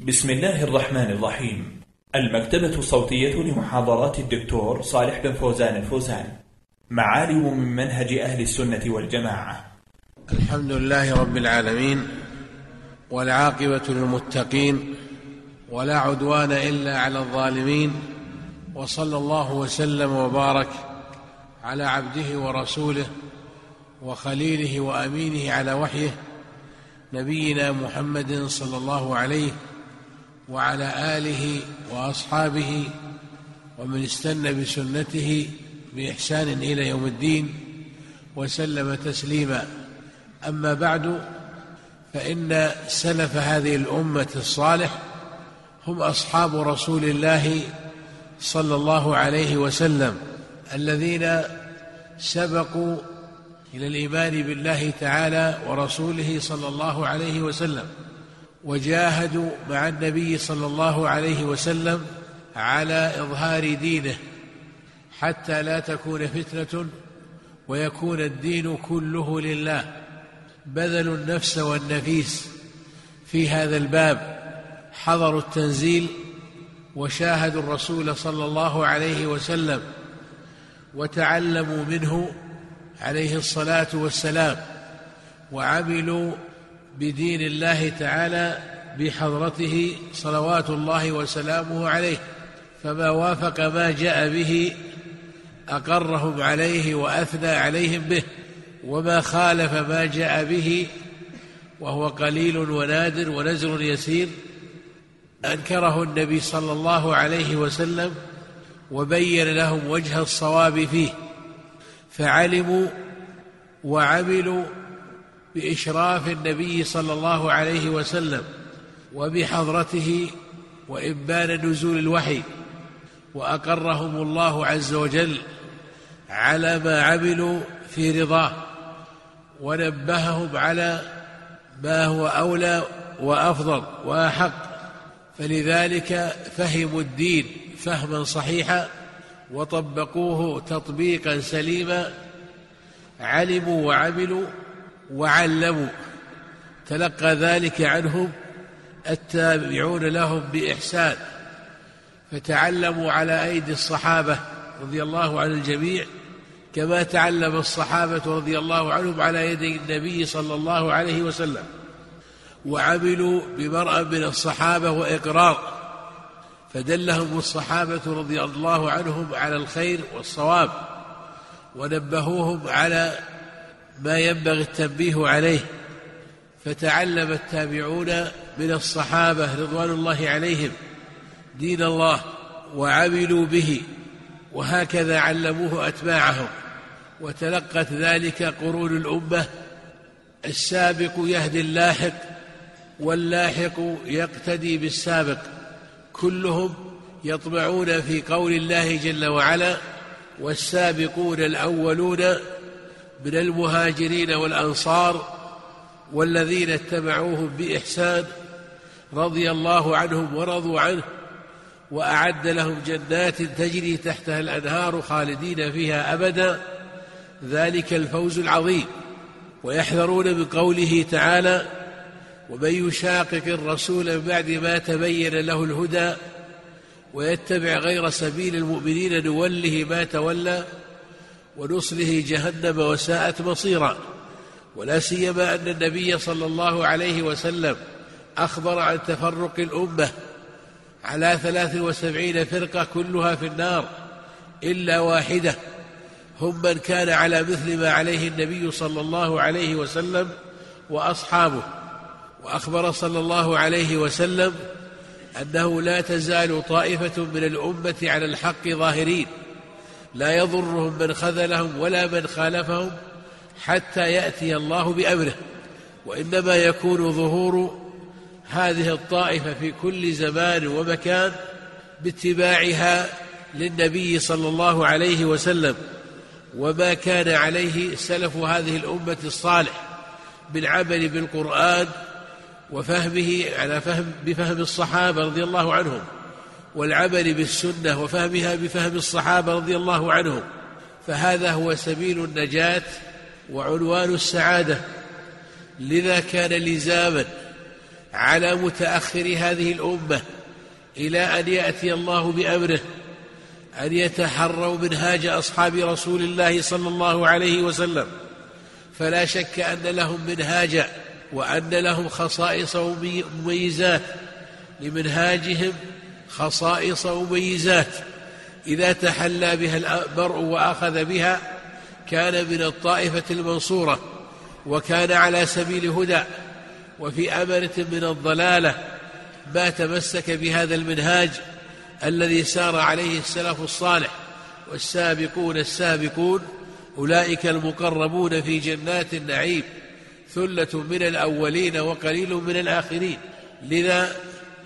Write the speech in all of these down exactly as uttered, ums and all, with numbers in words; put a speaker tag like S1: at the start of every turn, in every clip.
S1: بسم الله الرحمن الرحيم. المكتبة الصوتية لمحاضرات الدكتور صالح بن فوزان الفوزان، معالم من منهج أهل السنة والجماعة.
S2: الحمد لله رب العالمين، والعاقبة للمتقين، ولا عدوان إلا على الظالمين، وصلى الله وسلم وبارك على عبده ورسوله وخليله وأمينه على وحيه نبينا محمد صلى الله عليه وعلى آله وأصحابه ومن استنى بسنته بإحسان إلى يوم الدين وسلم تسليما. أما بعد، فإن سلف هذه الأمة الصالح هم أصحاب رسول الله صلى الله عليه وسلم، الذين سبقوا إلى الإيمان بالله تعالى ورسوله صلى الله عليه وسلم، وجاهدوا مع النبي صلى الله عليه وسلم على إظهار دينه حتى لا تكون فتنة ويكون الدين كله لله. بذلوا النفس والنفيس في هذا الباب، حضروا التنزيل وشاهدوا الرسول صلى الله عليه وسلم وتعلموا منه عليه الصلاة والسلام، وعملوا بدين الله تعالى بحضرته صلوات الله وسلامه عليه، فما وافق ما جاء به أقرهم عليه وأثنى عليهم به، وما خالف ما جاء به وهو قليل ونادر ونزر يسير أنكره النبي صلى الله عليه وسلم وبين لهم وجه الصواب فيه، فعلموا وعملوا بإشراف النبي صلى الله عليه وسلم وبحضرته وإبان نزول الوحي، وأقرهم الله عز وجل على ما عملوا في رضاه، ونبههم على ما هو أولى وأفضل وأحق، فلذلك فهموا الدين فهما صحيحا وطبقوه تطبيقا سليما، علموا وعملوا وعلموا، تلقى ذلك عنهم التابعون لهم بإحسان، فتعلموا على أيدي الصحابة رضي الله عن الجميع كما تعلم الصحابة رضي الله عنهم على يدي النبي صلى الله عليه وسلم، وعملوا بمرأ من الصحابة وإقرار، فدلهم الصحابة رضي الله عنهم على الخير والصواب، ونبهوهم على ما ينبغي التنبيه عليه، فتعلم التابعون من الصحابة رضوان الله عليهم دين الله وعملوا به، وهكذا علموه أتباعهم، وتلقت ذلك قرون الأمة، السابق يهدي اللاحق واللاحق يقتدي بالسابق، كلهم يطمعون في قول الله جل وعلا: والسابقون الأولون من المهاجرين والأنصار والذين اتبعوهم بإحسان رضي الله عنهم ورضوا عنه وأعد لهم جنات تجري تحتها الأنهار خالدين فيها أبدا، ذلك الفوز العظيم. ويحذرون من قوله تعالى: ومن يشاقق الرسول من بعد ما تبين له الهدى ويتبع غير سبيل المؤمنين نوله ما تولى ونصله جهنم وساءت مصيرا. ولا سيما أن النبي صلى الله عليه وسلم أخبر عن تفرق الأمة على ثلاث وسبعين فرقة كلها في النار إلا واحدة، هم من كان على مثل ما عليه النبي صلى الله عليه وسلم وأصحابه. وأخبر صلى الله عليه وسلم أنه لا تزال طائفة من الأمة على الحق ظاهرين، لا يضرهم من خذلهم ولا من خالفهم حتى يأتي الله بأمره، وإنما يكون ظهور هذه الطائفة في كل زمان ومكان باتباعها للنبي صلى الله عليه وسلم وما كان عليه سلف هذه الأمة الصالح من عمل بالقرآن وفهمه على فهم بفهم الصحابة رضي الله عنهم، والعمل بالسنة وفهمها بفهم الصحابة رضي الله عنهم، فهذا هو سبيل النجاة وعنوان السعادة. لذا كان لزاما على متأخر هذه الأمة إلى أن يأتي الله بأمره أن يتحروا منهاج أصحاب رسول الله صلى الله عليه وسلم، فلا شك أن لهم منهاجا وأن لهم خصائص ومميزات، لمنهاجهم خصائص ومميزات إذا تحلى بها المرء وأخذ بها كان من الطائفة المنصورة وكان على سبيل هدى، وفي أمنة من الضلالة ما تمسك بهذا المنهاج الذي سار عليه السلف الصالح. والسابقون السابقون أولئك المقربون في جنات النعيم، ثلة من الأولين وقليل من الآخرين. لذا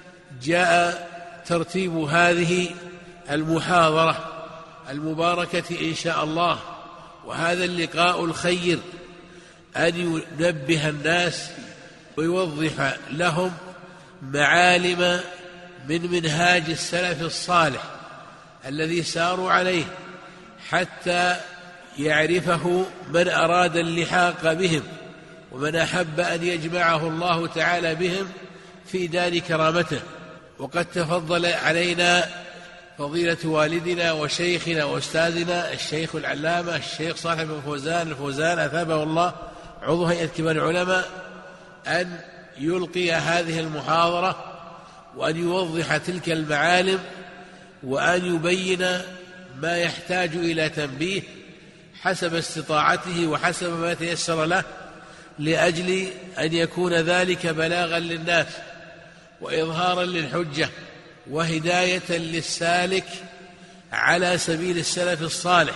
S2: جاء ترتيب هذه المحاضرة المباركة إن شاء الله، وهذا اللقاء الخير، أن ينبه الناس ويوضح لهم معالم من منهاج السلف الصالح الذي ساروا عليه، حتى يعرفه من أراد اللحاق بهم ومن أحب أن يجمعه الله تعالى بهم في دار كرامته. وقد تفضل علينا فضيلة والدنا وشيخنا وأستاذنا الشيخ العلامة الشيخ صالح بن فوزان الفوزان أثابه الله عضو هيئة كبار العلماء أن يلقي هذه المحاضرة وأن يوضح تلك المعالم وأن يبين ما يحتاج إلى تنبيه حسب استطاعته وحسب ما تيسر له، لأجل أن يكون ذلك بلاغا للناس وإظهارا للحجة وهداية للسالك على سبيل السلف الصالح،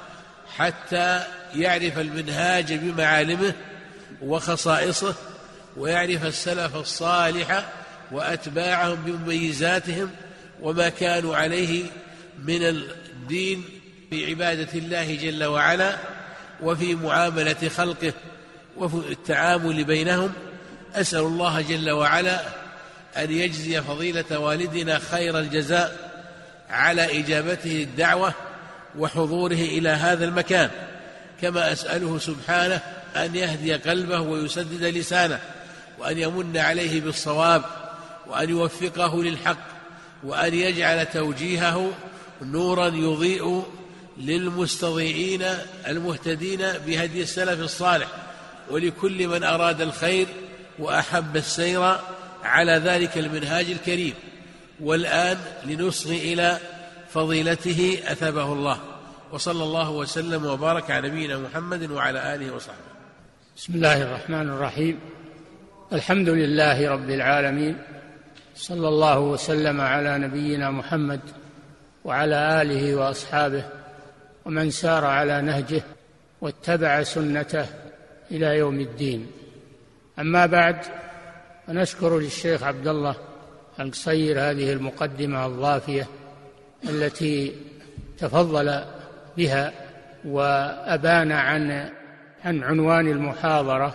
S2: حتى يعرف المنهاج بمعالمه وخصائصه، ويعرف السلف الصالح وأتباعهم بمميزاتهم وما كانوا عليه من الدين في عبادة الله جل وعلا وفي معاملة خلقه وفي التعامل بينهم. أسأل الله جل وعلا أن يجزي فضيلة والدنا خير الجزاء على إجابته الدعوة وحضوره إلى هذا المكان، كما أسأله سبحانه أن يهدي قلبه ويسدد لسانه، وأن يمن عليه بالصواب، وأن يوفقه للحق، وأن يجعل توجيهه نورا يضيء للمستضيئين المهتدين بهدي السلف الصالح، ولكل من أراد الخير وأحب السير على ذلك المنهاج الكريم. والآن لنصغي إلى فضيلته أثابه الله، وصلى الله وسلم وبارك على نبينا محمد وعلى آله وصحبه.
S3: بسم الله الرحمن الرحيم. الحمد لله رب العالمين، صلى الله وسلم على نبينا محمد وعلى آله وأصحابه ومن سار على نهجه واتبع سنته إلى يوم الدين. أما بعد، فنشكر للشيخ عبد الله القصير هذه المقدمة الضافية التي تفضل بها وأبان عن عن عنوان المحاضرة،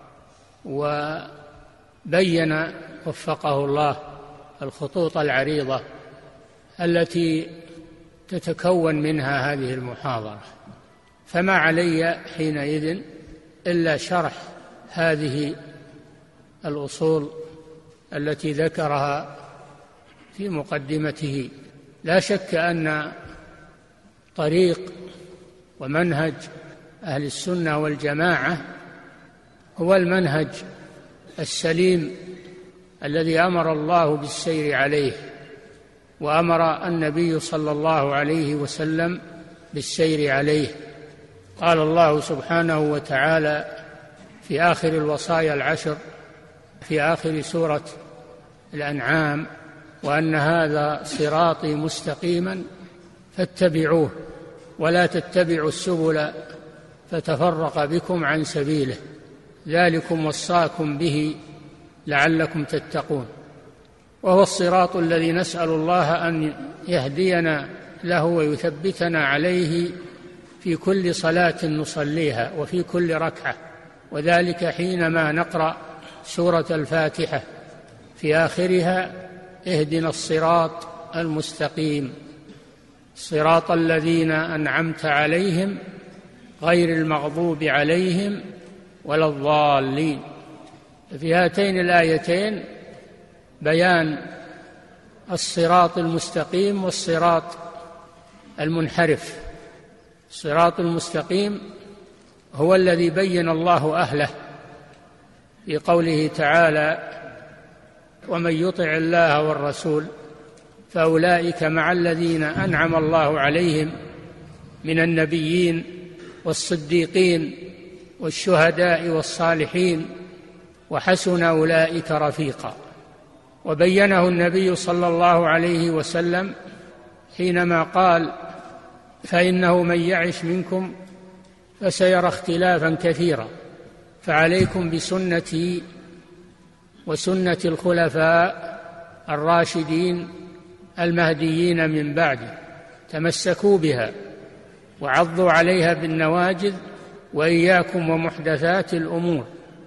S3: وبين وفقه الله الخطوط العريضة التي تتكون منها هذه المحاضرة. فما علي حينئذ إلا شرح هذه الأصول التي ذكرها في مقدمته. لا شك أن طريق ومنهج أهل السنة والجماعة هو المنهج السليم الذي أمر الله بالسير عليه، وأمر النبي صلى الله عليه وسلم بالسير عليه. قال الله سبحانه وتعالى في آخر الوصايا العشر في آخر سورة الأنعام: وأن هذا صراطي مستقيما فاتبعوه ولا تتبعوا السبل فتفرق بكم عن سبيله ذلكم وصاكم به لعلكم تتقون. وهو الصراط الذي نسأل الله أن يهدينا له ويثبتنا عليه في كل صلاة نصليها وفي كل ركعة، وذلك حينما نقرأ سورة الفاتحة في آخرها: اهدنا الصراط المستقيم صراط الذين أنعمت عليهم غير المغضوب عليهم ولا الضالين. في هاتين الآيتين بيان الصراط المستقيم والصراط المنحرف. الصراط المستقيم هو الذي بين الله أهله في قوله تعالى: ومن يطع الله والرسول فأولئك مع الذين أنعم الله عليهم من النبيين والصديقين والشهداء والصالحين وحسن أولئك رفيقا. وبينه النبي صلى الله عليه وسلم حينما قال: فإنه من يعش منكم فسيرى اختلافا كثيرا فعليكم بسنتي وسنة الخلفاء الراشدين المهديين من بعدي، تمسكوا بها وعضوا عليها بالنواجذ وإياكم ومحدثات الأمور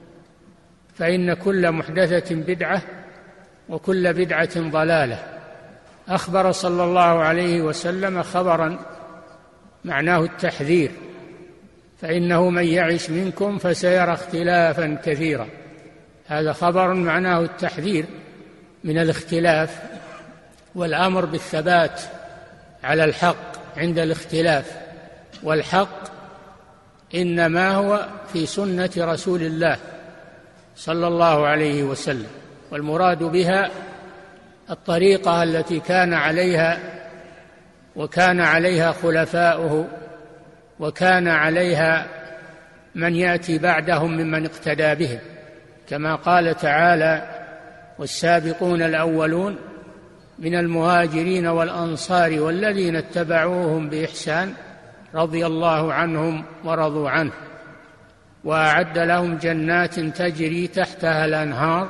S3: فإن كل محدثة بدعة وكل بدعة ضلالة. أخبر صلى الله عليه وسلم خبرا معناه التحذير: فإنه من يعش منكم فسيرى اختلافا كثيرا. هذا خبر معناه التحذير من الاختلاف والأمر بالثبات على الحق عند الاختلاف، والحق إنما هو في سنة رسول الله صلى الله عليه وسلم، والمراد بها الطريقة التي كان عليها وكان عليها خلفاؤه وكان عليها من يأتي بعدهم ممن اقتدى بهم، كما قال تعالى: والسابقون الأولون من المهاجرين والأنصار والذين اتبعوهم بإحسان رضي الله عنهم ورضوا عنه وأعد لهم جنات تجري تحتها الأنهار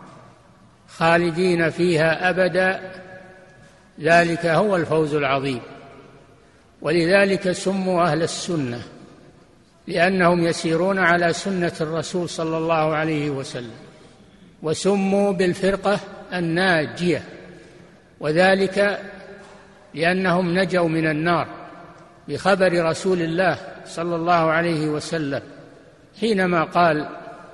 S3: خالدين فيها أبدا ذلك هو الفوز العظيم. ولذلك سموا أهل السنة، لأنهم يسيرون على سنة الرسول صلى الله عليه وسلم، وسموا بالفرقة الناجية، وذلك لأنهم نجوا من النار بخبر رسول الله صلى الله عليه وسلم حينما قال: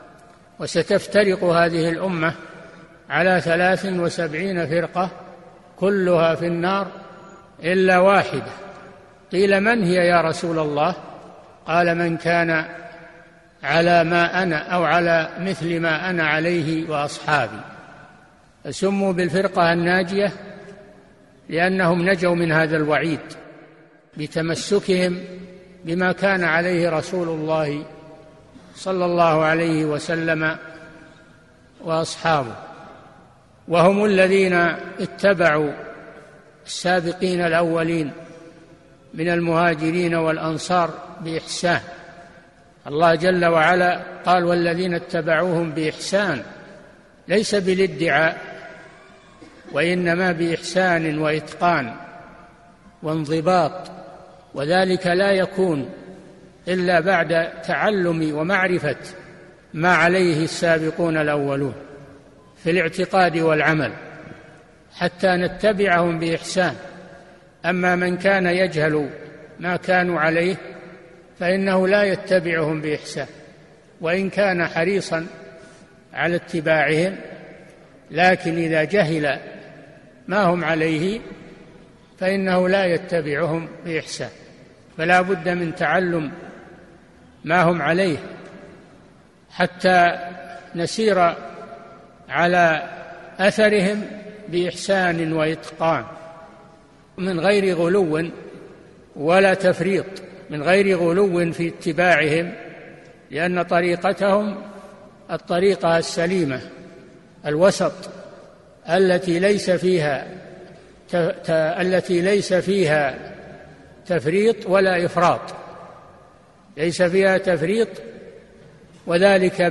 S3: وستفترق هذه الأمة على ثلاث وسبعين فرقة كلها في النار إلا واحدة. قيل: من هي يا رسول الله؟ قال: من كان على ما أنا أو على مثل ما أنا عليه وأصحابي. فسموا بالفرقة الناجية لأنهم نجوا من هذا الوعيد بتمسكهم بما كان عليه رسول الله صلى الله عليه وسلم وأصحابه، وهم الذين اتبعوا السابقين الأولين من المهاجرين والأنصار بإحسان. الله جل وعلا قال: والذين اتبعوهم بإحسان، ليس بالادعاء، وإنما بإحسان وإتقان وانضباط، وذلك لا يكون إلا بعد تعلم ومعرفة ما عليه السابقون الأولون في الاعتقاد والعمل حتى نتبعهم بإحسان. أما من كان يجهل ما كانوا عليه فإنه لا يتبعهم بإحسان، وإن كان حريصا على اتباعهم، لكن إذا جهل ما هم عليه فإنه لا يتبعهم بإحسان. فلا بد من تعلم ما هم عليه حتى نسير على أثرهم بإحسان وإتقان، من غير غلو ولا تفريط، من غير غلو في اتباعهم، لأن طريقتهم الطريقة السليمة الوسط التي ليس فيها ت... ت... التي ليس فيها تفريط ولا إفراط، ليس فيها تفريط، وذلك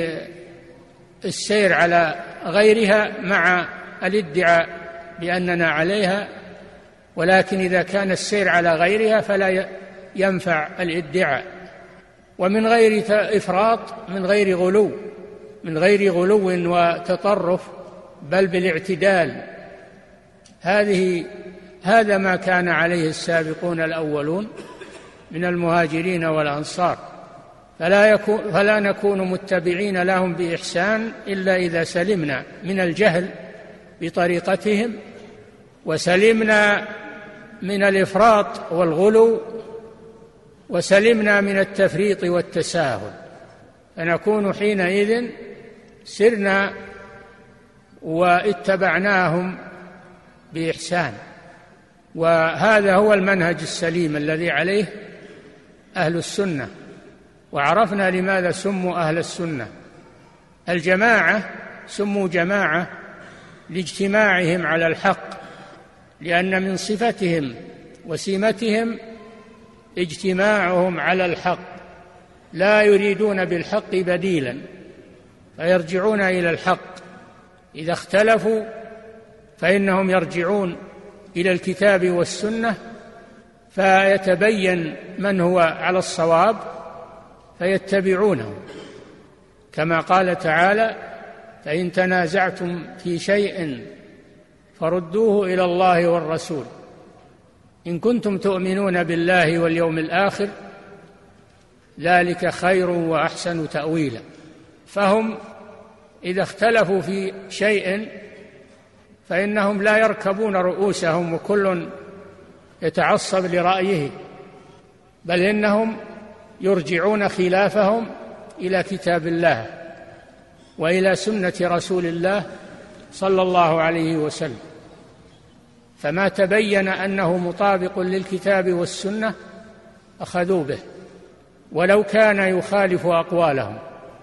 S3: بالسير على غيرها مع الادعاء بأننا عليها، ولكن إذا كان السير على غيرها فلا ينفع الادعاء، ومن غير إفراط، من غير غلو، من غير غلو وتطرف، بل بالاعتدال. هذه هذا ما كان عليه السابقون الأولون من المهاجرين والأنصار، فلا, يكون فلا نكون متبعين لهم بإحسان إلا إذا سلمنا من الجهل بطريقتهم، وسلمنا من الإفراط والغلو، وسلمنا من التفريط والتساهل، فنكون حينئذ سرنا واتبعناهم بإحسان. وهذا هو المنهج السليم الذي عليه أهل السنة. وعرفنا لماذا سموا أهل السنة. الجماعة سموا جماعة لاجتماعهم على الحق، لأن من صفتهم وسمتهم اجتماعهم على الحق، لا يريدون بالحق بديلا، فيرجعون إلى الحق. إذا اختلفوا فإنهم يرجعون إلى الكتاب والسنة، فيتبين من هو على الصواب فيتبعونه، كما قال تعالى: فإن تنازعتم في شيء فردوه إلى الله والرسول إن كنتم تؤمنون بالله واليوم الآخر ذلك خير وأحسن تأويلا. فهم إذا اختلفوا في شيء فإنهم لا يركبون رؤوسهم وكل يتعصب لرأيه، بل إنهم يرجعون خلافهم إلى كتاب الله وإلى سنة رسول الله صلى الله عليه وسلم. فما تبين أنه مطابق للكتاب والسنة أخذوا به ولو كان يخالف أقوالهم،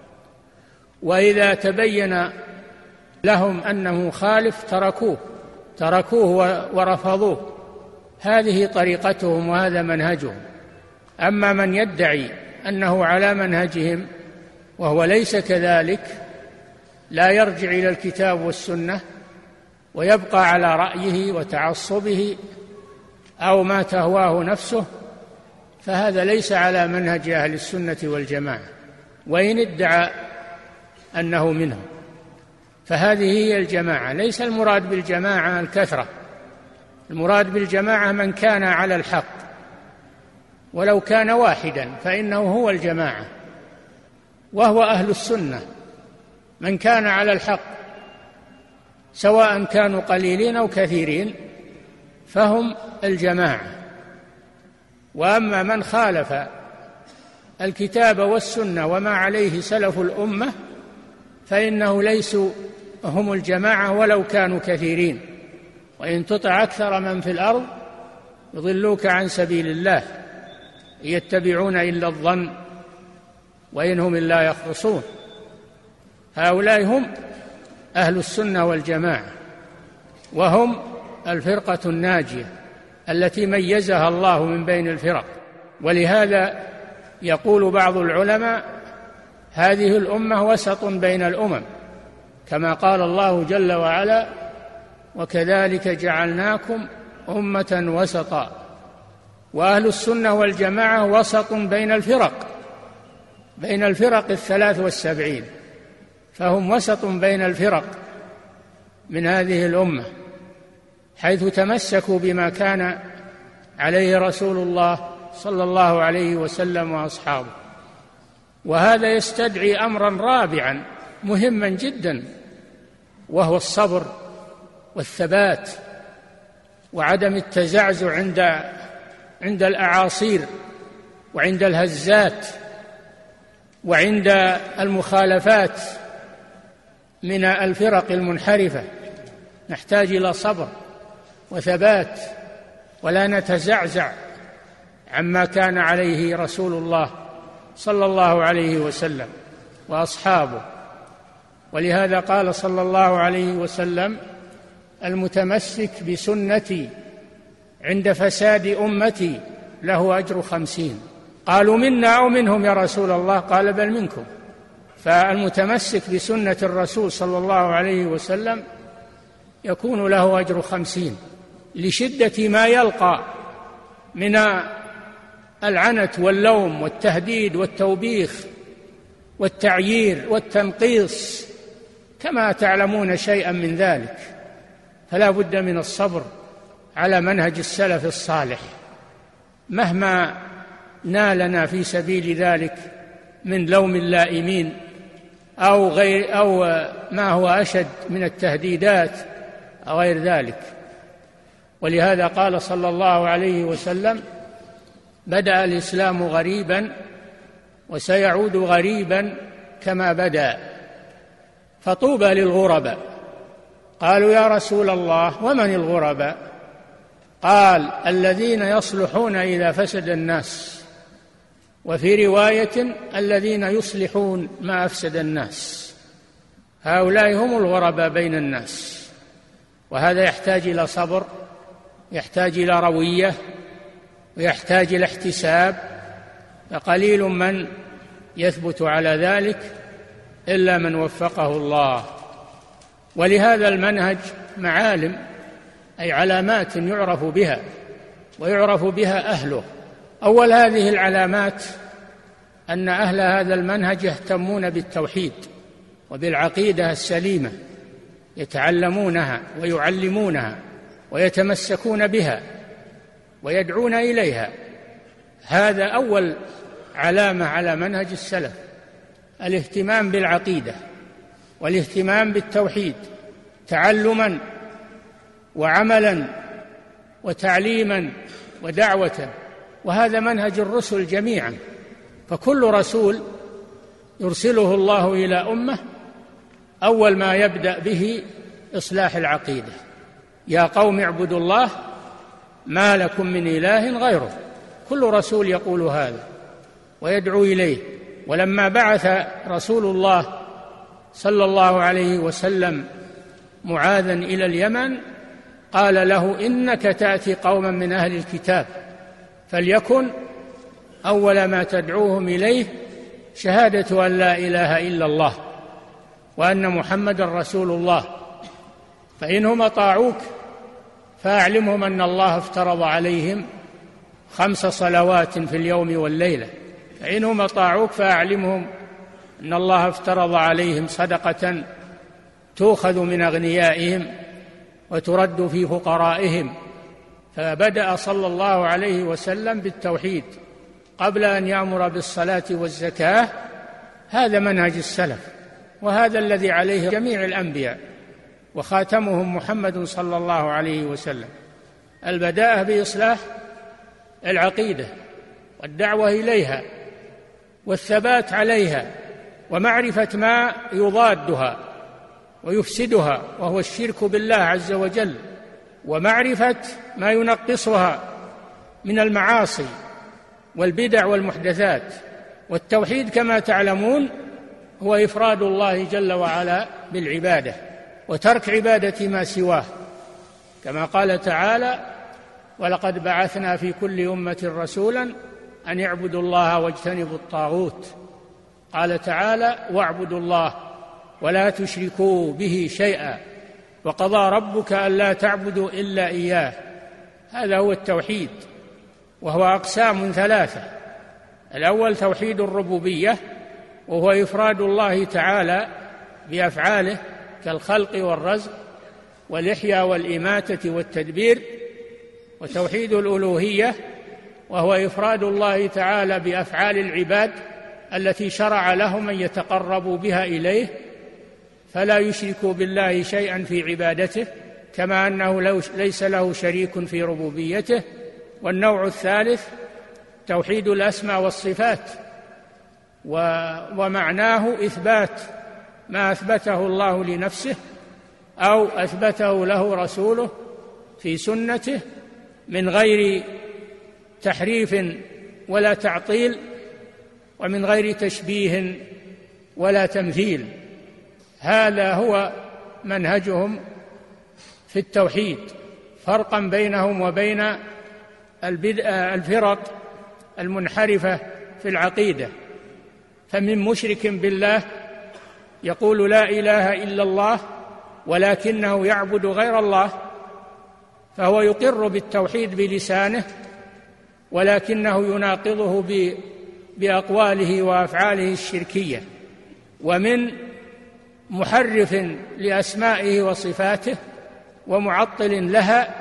S3: وإذا تبين لهم أنه خالف تركوه تركوه ورفضوه. هذه طريقتهم وهذا منهجهم. أما من يدعي أنه على منهجهم وهو ليس كذلك، لا يرجع إلى الكتاب والسنة ويبقى على رأيه وتعصبه أو ما تهواه نفسه، فهذا ليس على منهج أهل السنة والجماعة، وإن ادعى أنه منهم. فهذه هي الجماعة. ليس المراد بالجماعة الكثرة، المراد بالجماعة من كان على الحق، ولو كان واحدا فإنه هو الجماعة، وهو أهل السنة. من كان على الحق سواء كانوا قليلين أو كثيرين فهم الجماعة. وأما من خالف الكتاب والسنة وما عليه سلف الأمة فإنه ليسوا هم الجماعة ولو كانوا كثيرين. وإن تطع أكثر من في الأرض يضلوك عن سبيل الله يتبعون إلا الظن وإن هم إلا يخرصون. هؤلاء هم أهل السنة والجماعة، وهم الفرقة الناجية التي ميزها الله من بين الفرق. ولهذا يقول بعض العلماء: هذه الأمة وسط بين الأمم، كما قال الله جل وعلا: وكذلك جعلناكم أمة وسطا. وأهل السنة والجماعة وسط بين الفرق بين الفرق الثلاث والسبعين، فهم وسط بين الفرق من هذه الأمة، حيث تمسكوا بما كان عليه رسول الله صلى الله عليه وسلم وأصحابه. وهذا يستدعي أمرا رابعا مهما جدا، وهو الصبر والثبات وعدم التزعزع عند عند الأعاصير وعند الهزات وعند المخالفات من الفرق المنحرفة. نحتاج إلى صبر وثبات، ولا نتزعزع عما كان عليه رسول الله صلى الله عليه وسلم وأصحابه. ولهذا قال صلى الله عليه وسلم: المتمسك بسنتي عند فساد أمتي له أجر خمسين. قالوا: منا أو منهم يا رسول الله؟ قال: بل منكم. فالمتمسك بسنة الرسول صلى الله عليه وسلم يكون له أجر خمسين، لشدة ما يلقى من العنت واللوم والتهديد والتوبيخ والتعيير والتنقيص، كما تعلمون شيئا من ذلك. فلا بد من الصبر على منهج السلف الصالح مهما نالنا في سبيل ذلك من لوم اللائمين أو غير أو ما هو أشد من التهديدات غير ذلك. ولهذا قال صلى الله عليه وسلم: بدأ الإسلام غريبا وسيعود غريبا كما بدأ، فطوبى للغرباء. قالوا: يا رسول الله ومن الغرباء؟ قال: الذين يصلحون إذا فسد الناس، وفي رواية: الذين يصلحون ما أفسد الناس. هؤلاء هم الغرباء بين الناس، وهذا يحتاج إلى صبر، يحتاج إلى روية، ويحتاج إلى احتساب، فقليل من يثبت على ذلك إلا من وفقه الله. ولهذا المنهج معالم، أي علامات يعرف بها ويعرف بها أهله. أول هذه العلامات أن أهل هذا المنهج يهتمون بالتوحيد وبالعقيدة السليمة، يتعلمونها ويعلمونها ويتمسكون بها ويدعون إليها. هذا أول علامة على منهج السلف، الاهتمام بالعقيدة والاهتمام بالتوحيد تعلما وعملا وتعليما ودعوة. وهذا منهج الرسل جميعا، فكل رسول يرسله الله إلى أمة أول ما يبدأ به إصلاح العقيدة: يا قوم اعبدوا الله ما لكم من إله غيره. كل رسول يقول هذا ويدعو إليه. ولما بعث رسول الله صلى الله عليه وسلم معاذا إلى اليمن قال له: إنك تأتي قوما من أهل الكتاب، فليكن أول ما تدعوهم إليه شهادة أن لا إله إلا الله وأن محمدا رسول الله، فإنهم أطاعوك فأعلمهم أن الله افترض عليهم خمس صلوات في اليوم والليلة، فإنهم أطاعوك فأعلمهم أن الله افترض عليهم صدقة تؤخذ من أغنيائهم وترد في فقرائهم. فبدأ صلى الله عليه وسلم بالتوحيد قبل أن يأمر بالصلاة والزكاة. هذا منهج السلف، وهذا الذي عليه جميع الأنبياء وخاتمهم محمد صلى الله عليه وسلم: البداءة بإصلاح العقيدة والدعوة إليها والثبات عليها ومعرفة ما يضادها ويفسدها وهو الشرك بالله عز وجل، ومعرفة ما ينقصها من المعاصي والبدع والمحدثات. والتوحيد كما تعلمون هو إفراد الله جل وعلا بالعبادة وترك عبادة ما سواه، كما قال تعالى: ولقد بعثنا في كل أمة رسولا أن اعبدوا الله واجتنبوا الطاغوت. قال تعالى: واعبدوا الله ولا تشركوا به شيئا وقضى ربك ألا تعبدوا إلا إياه. هذا هو التوحيد، وهو أقسام ثلاثة: الأول توحيد الربوبية، وهو إفراد الله تعالى بأفعاله كالخلق والرزق والإحياء والإماتة والتدبير. وتوحيد الألوهية، وهو إفراد الله تعالى بأفعال العباد التي شرع لهم أن يتقربوا بها إليه فلا يشركوا بالله شيئا في عبادته، كما أنه ليس له شريك في ربوبيته. والنوع الثالث توحيد الأسماء والصفات، ومعناه إثبات ما أثبته الله لنفسه أو أثبته له رسوله في سنته من غير تحريف ولا تعطيل، ومن غير تشبيه ولا تمثيل. هذا هو منهجهم في التوحيد، فرقا بينهم وبين الفرق المنحرفة في العقيدة. فمن مشرك بالله يقول لا إله إلا الله ولكنه يعبد غير الله، فهو يقر بالتوحيد بلسانه ولكنه يناقضه بأقواله وأفعاله الشركية. ومن محرف لأسمائه وصفاته ومعطل لها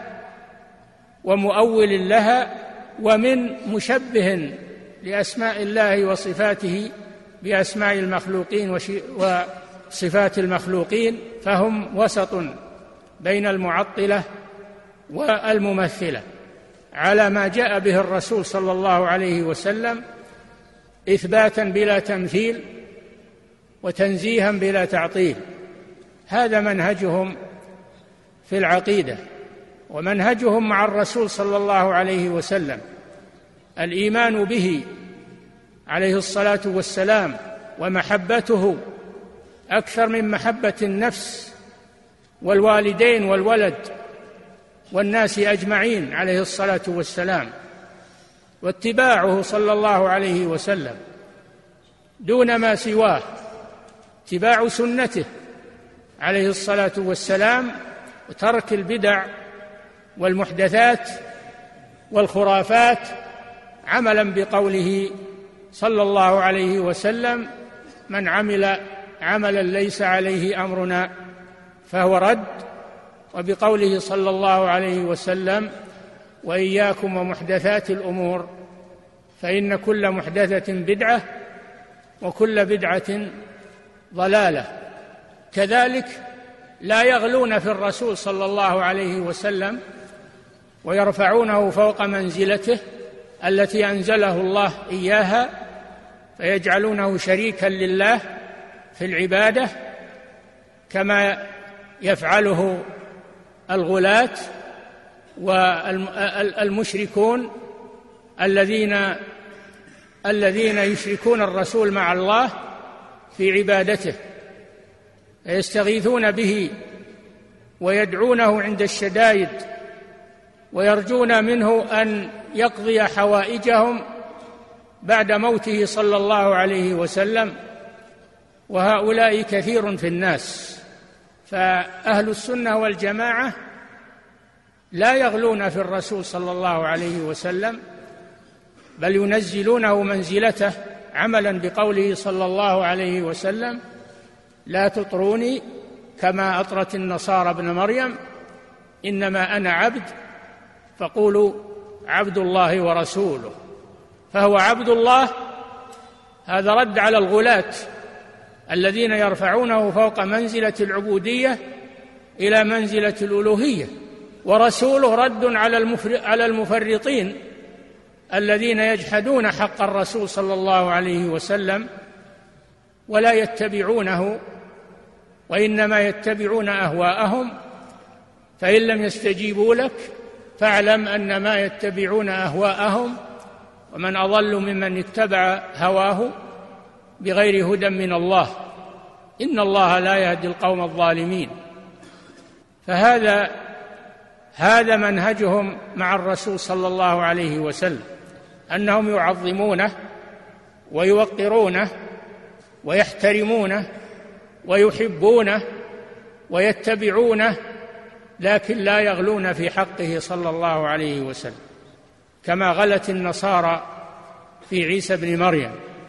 S3: ومؤول لها، ومن مشبه لأسماء الله وصفاته بأسماء المخلوقين وصفات المخلوقين، فهم وسط بين المعطلة والممثلة على ما جاء به الرسول صلى الله عليه وسلم إثباتا بلا تمثيل وتنزيها بلا تعطيل. هذا منهجهم في العقيدة، ومنهجهم مع الرسول صلى الله عليه وسلم الإيمان به عليه الصلاة والسلام ومحبته أكثر من محبة النفس والوالدين والولد والناس أجمعين عليه الصلاة والسلام، واتباعه صلى الله عليه وسلم دون ما سواه، اتباع سنته عليه الصلاة والسلام، وترك البدع والمحدثات والخرافات، عملا بقوله صلى الله عليه وسلم: من عمل عملا ليس عليه أمرنا فهو رد، وبقوله صلى الله عليه وسلم: وإياكم ومحدثات الأمور فإن كل محدثة بدعة وكل بدعة ضلالة. كذلك لا يغلون في الرسول صلى الله عليه وسلم ويرفعونه فوق منزلته التي أنزله الله إياها، فيجعلونه شريكا لله في العبادة كما يفعله الغلاة والمشركون الذين الذين يشركون الرسول مع الله في عبادته، يستغيثون به ويدعونه عند الشدائد ويرجون منه أن يقضي حوائجهم بعد موته صلى الله عليه وسلم، وهؤلاء كثير في الناس. فأهل السنة والجماعة لا يغلون في الرسول صلى الله عليه وسلم، بل ينزلونه منزلته عملا بقوله صلى الله عليه وسلم: لا تطروني كما أطرت النصارى ابن مريم، إنما أنا عبد فقولوا عبد الله ورسوله. فهو عبد الله، هذا رد على الغلاة الذين يرفعونه فوق منزلة العبودية إلى منزلة الألوهية، ورسوله رد على المفرطين الذين يجحدون حق الرسول صلى الله عليه وسلم ولا يتبعونه، وإنما يتبعون أهواءهم. فإن لم يستجيبوا لك فاعلم أنما يتبعون أهواءهم، ومن أضل ممن اتبع هواه بغير هدى من الله، إن الله لا يهدي القوم الظالمين. فهذا هذا منهجهم مع الرسول صلى الله عليه وسلم، أنهم يعظمونه ويوقرونه ويحترمونه ويحبونه ويتبعونه، لكن لا يغلون في حقه صلى الله عليه وسلم كما غلت النصارى في عيسى بن مريم.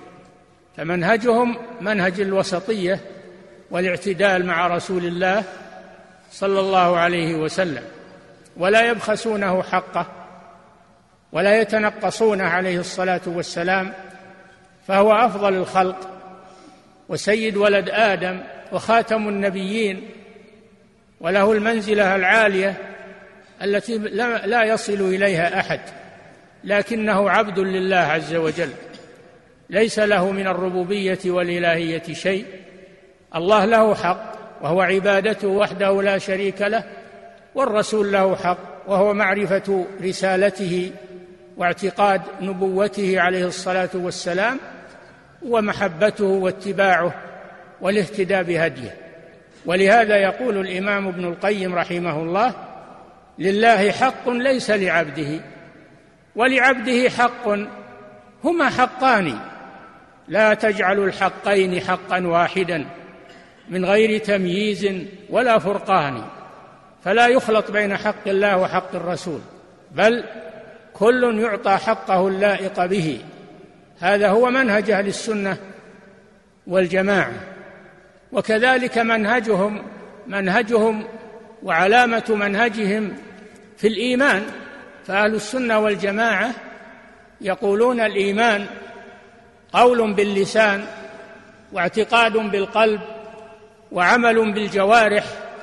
S3: فمنهجهم منهج الوسطية والاعتدال مع رسول الله صلى الله عليه وسلم، ولا يبخسونه حقه ولا يتنقصونه عليه الصلاة والسلام، فهو أفضل الخلق وسيد ولد آدم وخاتم النبيين، وله المنزلة العالية التي لا يصل إليها أحد، لكنه عبد لله عز وجل، ليس له من الربوبية والإلهية شيء. الله له حق وهو عبادته وحده لا شريك له، والرسول له حق وهو معرفة رسالته واعتقاد نبوته عليه الصلاة والسلام، ومحبته واتباعه والاهتداء بهديه. ولهذا يقول الإمام ابن القيم رحمه الله: لله حق ليس لعبده، ولعبده حق، هما حقان، لا تجعلوا الحقين حقا واحدا من غير تمييز ولا فرقان، فلا يخلط بين حق الله وحق الرسول، بل كل يعطى حقه اللائق به. هذا هو منهج أهل السنة والجماعة. وكذلك منهجهم منهجهم وعلامة منهجهم في الإيمان، فأهل السنة والجماعة يقولون الإيمان قول باللسان واعتقاد بالقلب وعمل بالجوارح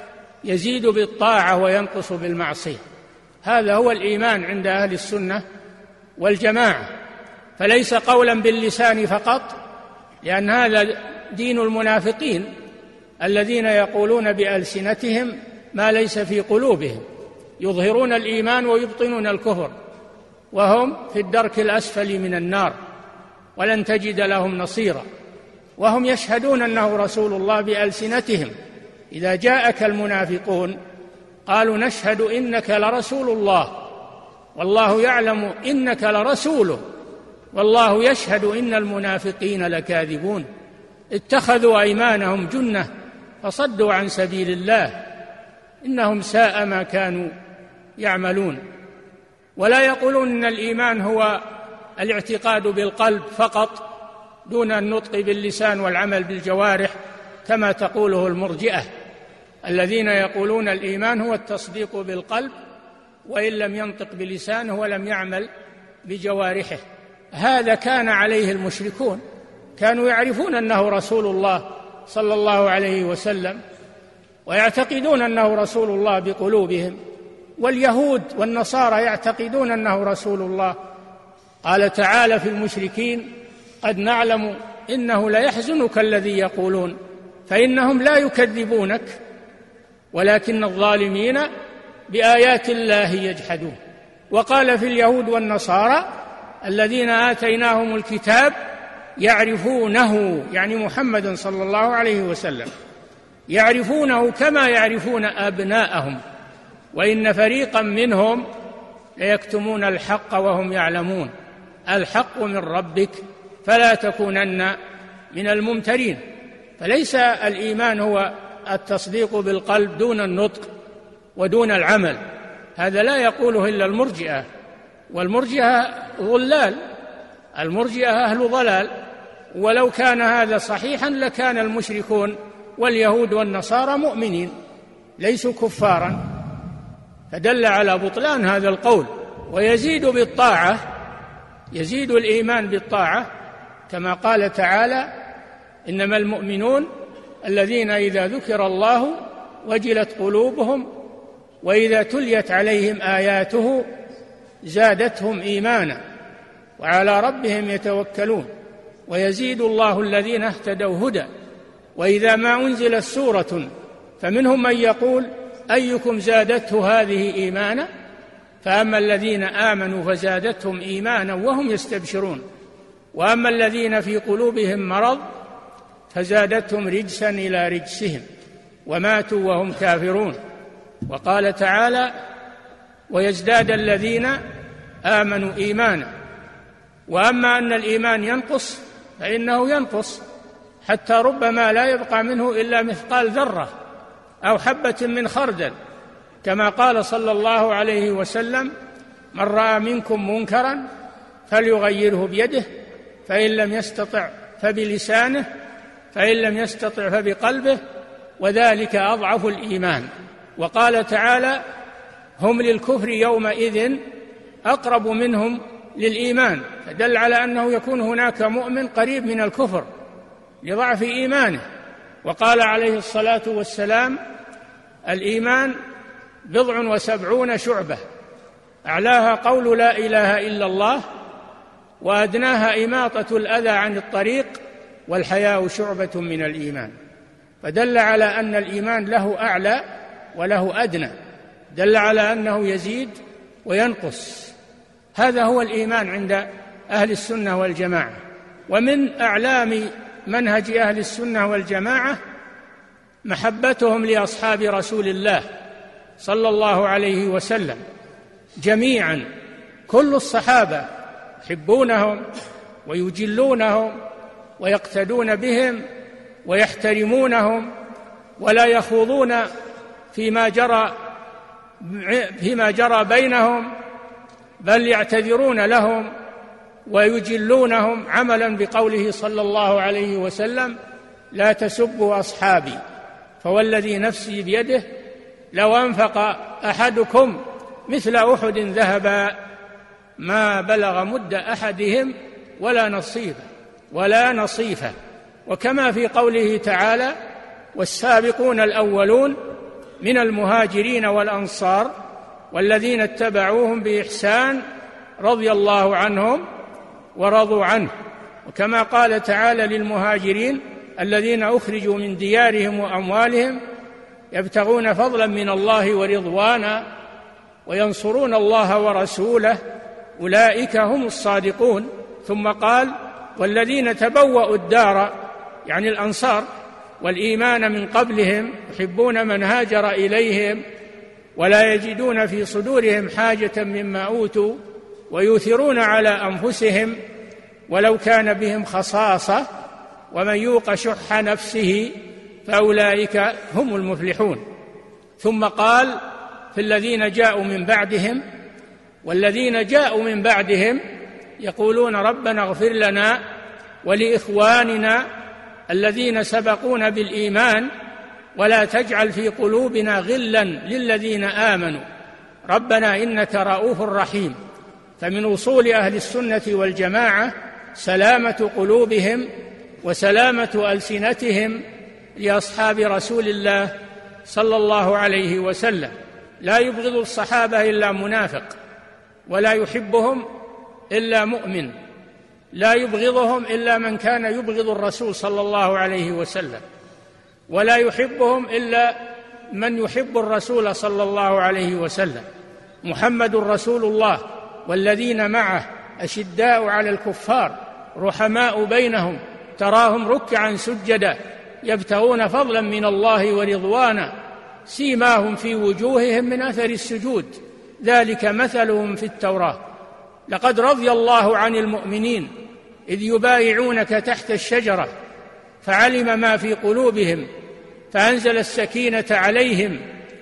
S3: يزيد بالطاعة وينقص بالمعصية. هذا هو الإيمان عند أهل السنة والجماعة، فليس قولا باللسان فقط، لأن هذا دين المنافقين الذين يقولون بألسنتهم ما ليس في قلوبهم، يظهرون الإيمان ويبطنون الكفر، وهم في الدرك الأسفل من النار ولن تجد لهم نصيرا، وهم يشهدون أنه رسول الله بألسنتهم. إذا جاءك المنافقون قالوا نشهد إنك لرسول الله والله يعلم إنك لرسوله والله يشهد إن المنافقين لكاذبون. اتخذوا أيمانهم جنة فصدوا عن سبيل الله إنهم ساء ما كانوا يعملون. ولا يقولون إن الإيمان هو الاعتقاد بالقلب فقط دون النطق باللسان والعمل بالجوارح كما تقوله المرجئة الذين يقولون الإيمان هو التصديق بالقلب وإن لم ينطق بلسانه ولم يعمل بجوارحه. هذا كان عليه المشركون، كانوا يعرفون أنه رسول الله صلى الله عليه وسلم ويعتقدون أنه رسول الله بقلوبهم، واليهود والنصارى يعتقدون أنه رسول الله. قال تعالى في المشركين قد نعلم إنه ليحزنك الذي يقولون فإنهم لا يكذبونك ولكن الظالمين بآيات الله يجحدون. وقال في اليهود والنصارى الذين آتيناهم الكتاب يعرفونه، يعني محمد صلى الله عليه وسلم، يعرفونه كما يعرفون أبناءهم وإن فريقا منهم ليكتمون الحق وهم يعلمون الحق من ربك فلا تكونن من الممترين. فليس الإيمان هو التصديق بالقلب دون النطق ودون العمل، هذا لا يقوله إلا المرجئة، والمرجئة ضلال، المرجئة أهل ضلال. ولو كان هذا صحيحا لكان المشركون واليهود والنصارى مؤمنين ليسوا كفارا، فدل على بطلان هذا القول. ويزيد بالطاعة، يزيد الإيمان بالطاعة كما قال تعالى إنما المؤمنون الذين إذا ذكر الله وجلت قلوبهم وإذا تليت عليهم آياته زادتهم إيمانا وعلى ربهم يتوكلون ويزيد الله الذين اهتدوا هدى وإذا ما أنزلت سورة فمنهم من يقول أيكم زادته هذه إيمانا فأما الذين آمنوا فزادتهم إيمانا وهم يستبشرون وأما الذين في قلوبهم مرض فزادتهم رجسا إلى رجسهم وماتوا وهم كافرون. وقال تعالى ويزداد الذين آمنوا إيمانا. وأما أن الإيمان ينقص فإنه ينقص حتى ربما لا يبقى منه إلا مثقال ذرة أو حبة من خردل، كما قال صلى الله عليه وسلم من رأى منكم منكرا فليغيره بيده فإن لم يستطع فبلسانه فإن لم يستطع فبقلبه وذلك أضعف الإيمان. وقال تعالى هم للكفر يومئذ أقرب منهم للإيمان، فدل على أنه يكون هناك مؤمن قريب من الكفر لضعف إيمانه. وقال عليه الصلاة والسلام الإيمان بضع وسبعون شعبة أعلاها قول لا إله إلا الله وأدناها إماطة الأذى عن الطريق والحياء شعبة من الإيمان. فدل على أن الإيمان له أعلى وله أدنى، دل على أنه يزيد وينقص. هذا هو الإيمان عند أهل السنة والجماعة. ومن أعلام منهج أهل السنة والجماعة محبتهم لأصحاب رسول الله صلى الله عليه وسلم جميعا، كل الصحابة يحبونهم ويجلونهم ويقتدون بهم ويحترمونهم ولا يخوضون فيما جرى فيما جرى بينهم، بل يعتذرون لهم ويجلونهم عملا بقوله صلى الله عليه وسلم لا تسبوا أصحابي فوالذي نفسي بيده لو أنفق أحدكم مثل أحد ذهبا ما بلغ مد أحدهم ولا نصيفه ولا نصيفه. وكما في قوله تعالى والسابقون الأولون من المهاجرين والأنصار والذين اتبعوهم بإحسان رضي الله عنهم ورضوا عنه. وكما قال تعالى للمهاجرين الذين أخرجوا من ديارهم وأموالهم يبتغون فضلا من الله ورضوانا وينصرون الله ورسوله أولئك هم الصادقون. ثم قال والذين تبوأوا الدار يعني الأنصار والإيمان من قبلهم يحبون من هاجر إليهم ولا يجدون في صدورهم حاجة مما أوتوا ويؤثرون على أنفسهم ولو كان بهم خصاصة ومن يوق شح نفسه فأولئك هم المفلحون. ثم قال في الذين جاءوا من بعدهم والذين جاءوا من بعدهم يقولون ربنا اغفر لنا ولإخواننا الذين سبقونا بالإيمان ولا تجعل في قلوبنا غلا للذين آمنوا ربنا إنك رؤوف رحيم. فمن أصول أهل السنة والجماعة سلامة قلوبهم وسلامة ألسنتهم لأصحاب رسول الله صلى الله عليه وسلم. لا يبغض الصحابة إلا منافق ولا يحبهم إلا مؤمن، لا يبغضهم إلا من كان يبغض الرسول صلى الله عليه وسلم، ولا يحبهم إلا من يحب الرسول صلى الله عليه وسلم. محمد رسول الله والذين معه أشداء على الكفار رحماء بينهم تراهم ركعا سجدا يبتغون فضلا من الله ورضوانا سيماهم في وجوههم من أثر السجود ذلك مثلهم في التوراة لقد رضي الله عن المؤمنين إذ يبايعونك تحت الشجرة فعلم ما في قلوبهم فأنزل السكينة عليهم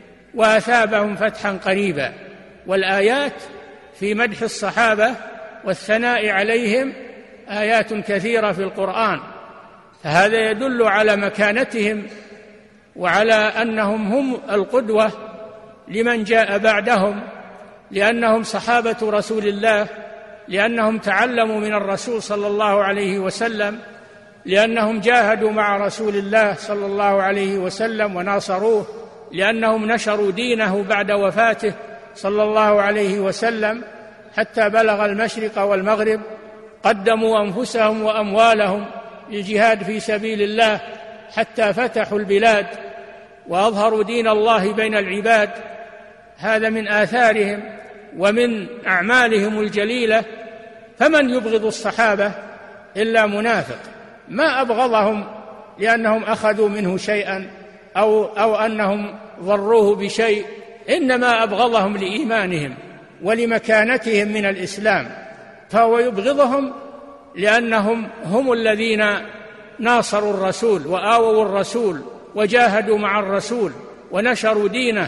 S3: وأثابهم فتحا قريبا. والآيات في مدح الصحابة والثناء عليهم آيات كثيرة في القرآن، فهذا يدل على مكانتهم وعلى أنهم هم القدوة لمن جاء بعدهم، لأنهم صحابة رسول الله، لأنهم تعلموا من الرسول صلى الله عليه وسلم، لأنهم جاهدوا مع رسول الله صلى الله عليه وسلم وناصروه، لأنهم نشروا دينه بعد وفاته صلى الله عليه وسلم حتى بلغ المشرق والمغرب، قدموا أنفسهم وأموالهم للجهاد في سبيل الله حتى فتحوا البلاد وأظهروا دين الله بين العباد. هذا من آثارهم ومن أعمالهم الجليلة. فمن يبغض الصحابة إلا منافق، ما أبغضهم لأنهم أخذوا منه شيئا أو, أو أنهم ضروه بشيء، إنما أبغضهم لإيمانهم ولمكانتهم من الإسلام، فهو يبغضهم لأنهم هم الذين ناصروا الرسول وآووا الرسول وجاهدوا مع الرسول ونشروا دينه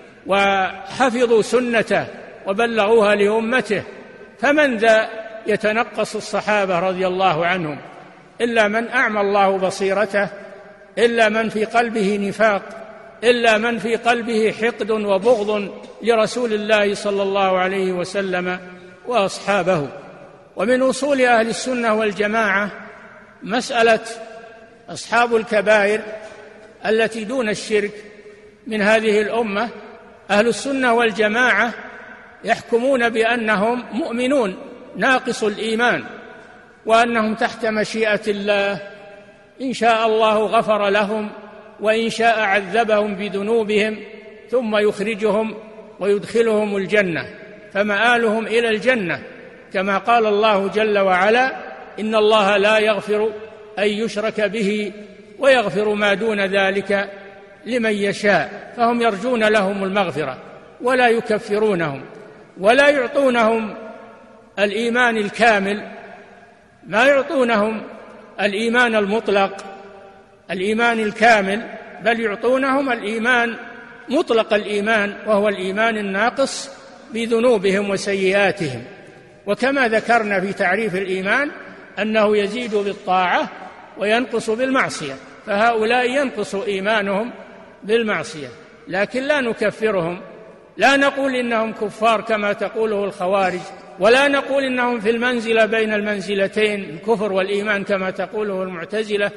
S3: وحفظوا سنته وبلغوها لأمته. فمن ذا يتنقص الصحابة رضي الله عنهم إلا من أعمى الله بصيرته، إلا من في قلبه نفاق، إلا من في قلبه حقد وبغض لرسول الله صلى الله عليه وسلم وأصحابه. ومن أصول أهل السنة والجماعة مسألة أصحاب الكبائر التي دون الشرك من هذه الأمة. أهل السنة والجماعة يحكمون بأنهم مؤمنون ناقص الإيمان، وأنهم تحت مشيئة الله، إن شاء الله غفر لهم وإن شاء عذبهم بذنوبهم ثم يخرجهم ويدخلهم الجنة، فمآلهم إلى الجنة، كما قال الله جل وعلا إن الله لا يغفر أن يشرك به ويغفر ما دون ذلك لمن يشاء. فهم يرجون لهم المغفرة ولا يكفرونهم ولا يعطونهم الإيمان الكامل، ما يعطونهم الإيمان المطلق الإيمان الكامل، بل يعطونهم الإيمان مطلق الإيمان وهو الإيمان الناقص بذنوبهم وسيئاتهم. وكما ذكرنا في تعريف الإيمان أنه يزيد بالطاعة وينقص بالمعصية، فهؤلاء ينقص إيمانهم بالمعصية، لكن لا نكفرهم، لا نقول إنهم كفار كما تقوله الخوارج، ولا نقول إنهم في المنزلة بين المنزلتين الكفر والإيمان كما تقوله المعتزلة،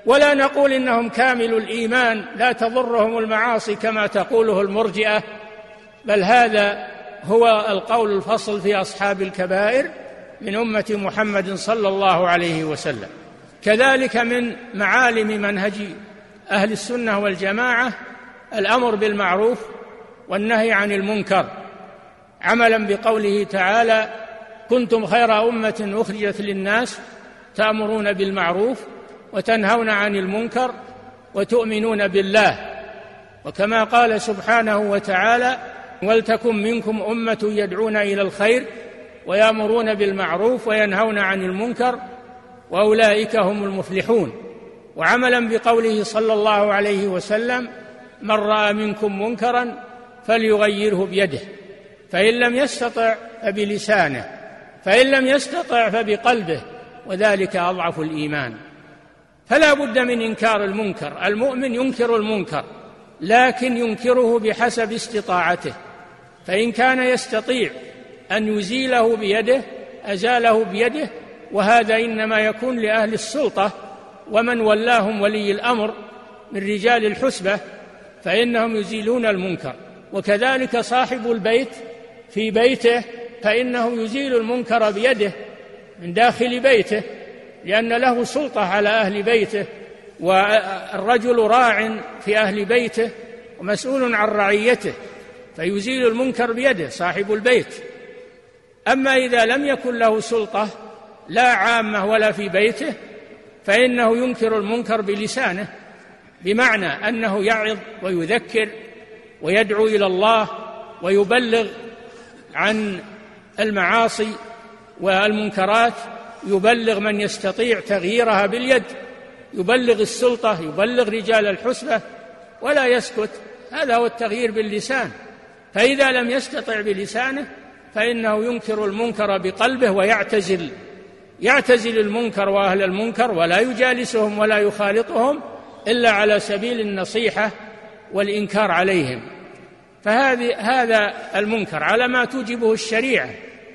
S3: ولا نقول إنهم كامل الإيمان لا تضرهم المعاصي كما تقوله المرجئة، بل هذا هو القول الفصل في أصحاب الكبائر من أمة محمد صلى الله عليه وسلم. كذلك من معالم منهج أهل السنة والجماعة الأمر بالمعروف والنهي عن المنكر، عملا بقوله تعالى: كنتم خير أمة أخرجت للناس تأمرون بالمعروف وتنهون عن المنكر وتؤمنون بالله. وكما قال سبحانه وتعالى: ولتكن منكم أمة يدعون إلى الخير ويأمرون بالمعروف وينهون عن المنكر وأولئك هم المفلحون. وعملا بقوله صلى الله عليه وسلم: من رأى منكم منكرا فليغيره بيده، فإن لم يستطع فبلسانه، فإن لم يستطع فبقلبه، وذلك أضعف الإيمان. فلا بد من إنكار المنكر. المؤمن ينكر المنكر، لكن ينكره بحسب استطاعته، فإن كان يستطيع أن يزيله بيده أزاله بيده، وهذا إنما يكون لأهل السلطة ومن ولاهم ولي الأمر من رجال الحسبة، فإنهم يزيلون المنكر. وكذلك صاحب البيت في بيته فإنه يزيل المنكر بيده من داخل بيته، لأن له سلطة على أهل بيته، والرجل راع في أهل بيته ومسؤول عن رعيته، فيزيل المنكر بيده صاحب البيت. أما إذا لم يكن له سلطة لا عامة ولا في بيته، فإنه ينكر المنكر بلسانه، بمعنى أنه يعظ ويذكر ويدعو إلى الله ويبلغ عن المعاصي والمنكرات، يبلغ من يستطيع تغييرها باليد، يبلغ السلطة، يبلغ رجال الحسبة، ولا يسكت. هذا هو التغيير باللسان. فإذا لم يستطع بلسانه فإنه ينكر المنكر بقلبه ويعتزل يعتزل المنكر وأهل المنكر، ولا يجالسهم ولا يخالطهم إلا على سبيل النصيحة والإنكار عليهم. فهذه هذا المنكر على ما توجبه الشريعة،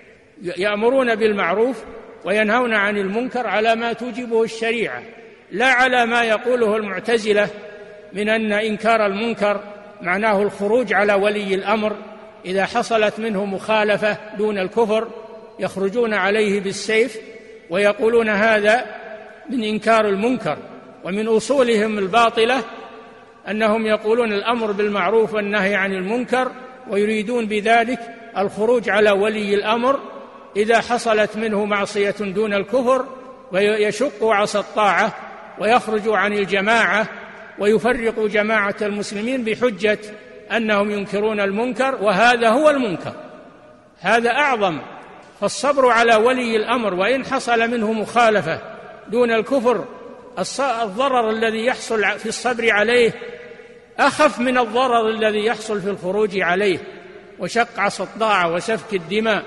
S3: يأمرون بالمعروف وينهون عن المنكر على ما توجبه الشريعة، لا على ما يقوله المعتزلة من أن إنكار المنكر معناه الخروج على ولي الأمر إذا حصلت منه مخالفة دون الكفر، يخرجون عليه بالسيف ويقولون هذا من إنكار المنكر. ومن أصولهم الباطلة أنهم يقولون الأمر بالمعروف والنهي عن المنكر، ويريدون بذلك الخروج على ولي الأمر إذا حصلت منه معصية دون الكفر، ويشق عصا الطاعة ويخرج عن الجماعة ويفرق جماعة المسلمين بحجة أنهم ينكرون المنكر، وهذا هو المنكر، هذا أعظم. فالصبر على ولي الأمر وإن حصل منه مخالفة دون الكفر، الضرر الذي يحصل في الصبر عليه أخف من الضرر الذي يحصل في الخروج عليه وشق عصا الطاعة وسفك الدماء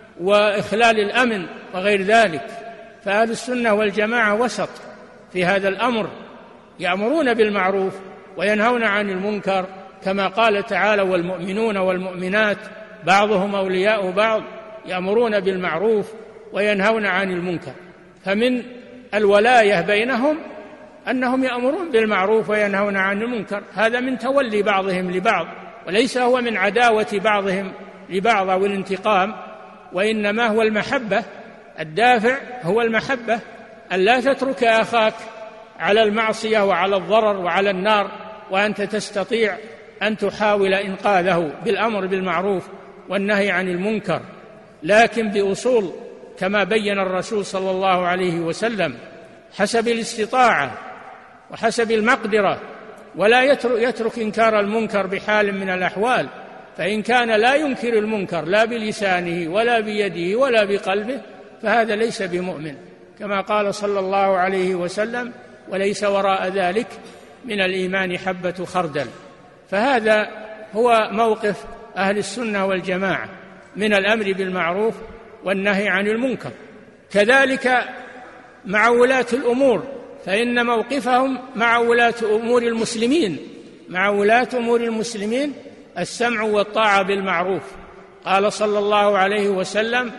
S3: وإخلال الأمن وغير ذلك. فأهل السنة والجماعة وسط في هذا الأمر، يأمرون بالمعروف وينهون عن المنكر، كما قال تعالى: والمؤمنون والمؤمنات بعضهم أولياء بعض يأمرون بالمعروف وينهون عن المنكر. فمن الولاية بينهم أنهم يأمرون بالمعروف وينهون عن المنكر، هذا من تولي بعضهم لبعض، وليس هو من عداوة بعضهم لبعض أو الانتقام، وإنما هو المحبة. الدافع هو المحبة، أن لا تترك أخاك على المعصية وعلى الضرر وعلى النار وأنت تستطيع أن تحاول إنقاذه بالأمر بالمعروف والنهي عن المنكر، لكن بأصول كما بين الرسول صلى الله عليه وسلم، حسب الاستطاعة وحسب المقدرة، ولا يترك إنكار المنكر بحال من الأحوال. فإن كان لا ينكر المنكر لا بلسانه ولا بيده ولا بقلبه فهذا ليس بمؤمن، كما قال صلى الله عليه وسلم: وليس وراء ذلك من الإيمان حبة خردل. فهذا هو موقف أهل السنة والجماعة من الأمر بالمعروف والنهي عن المنكر. كذلك مع ولاة الأمور، فإن موقفهم مع ولاة أمور المسلمين مع ولاة أمور المسلمين السمع والطاعة بالمعروف. قال صلى الله عليه وسلم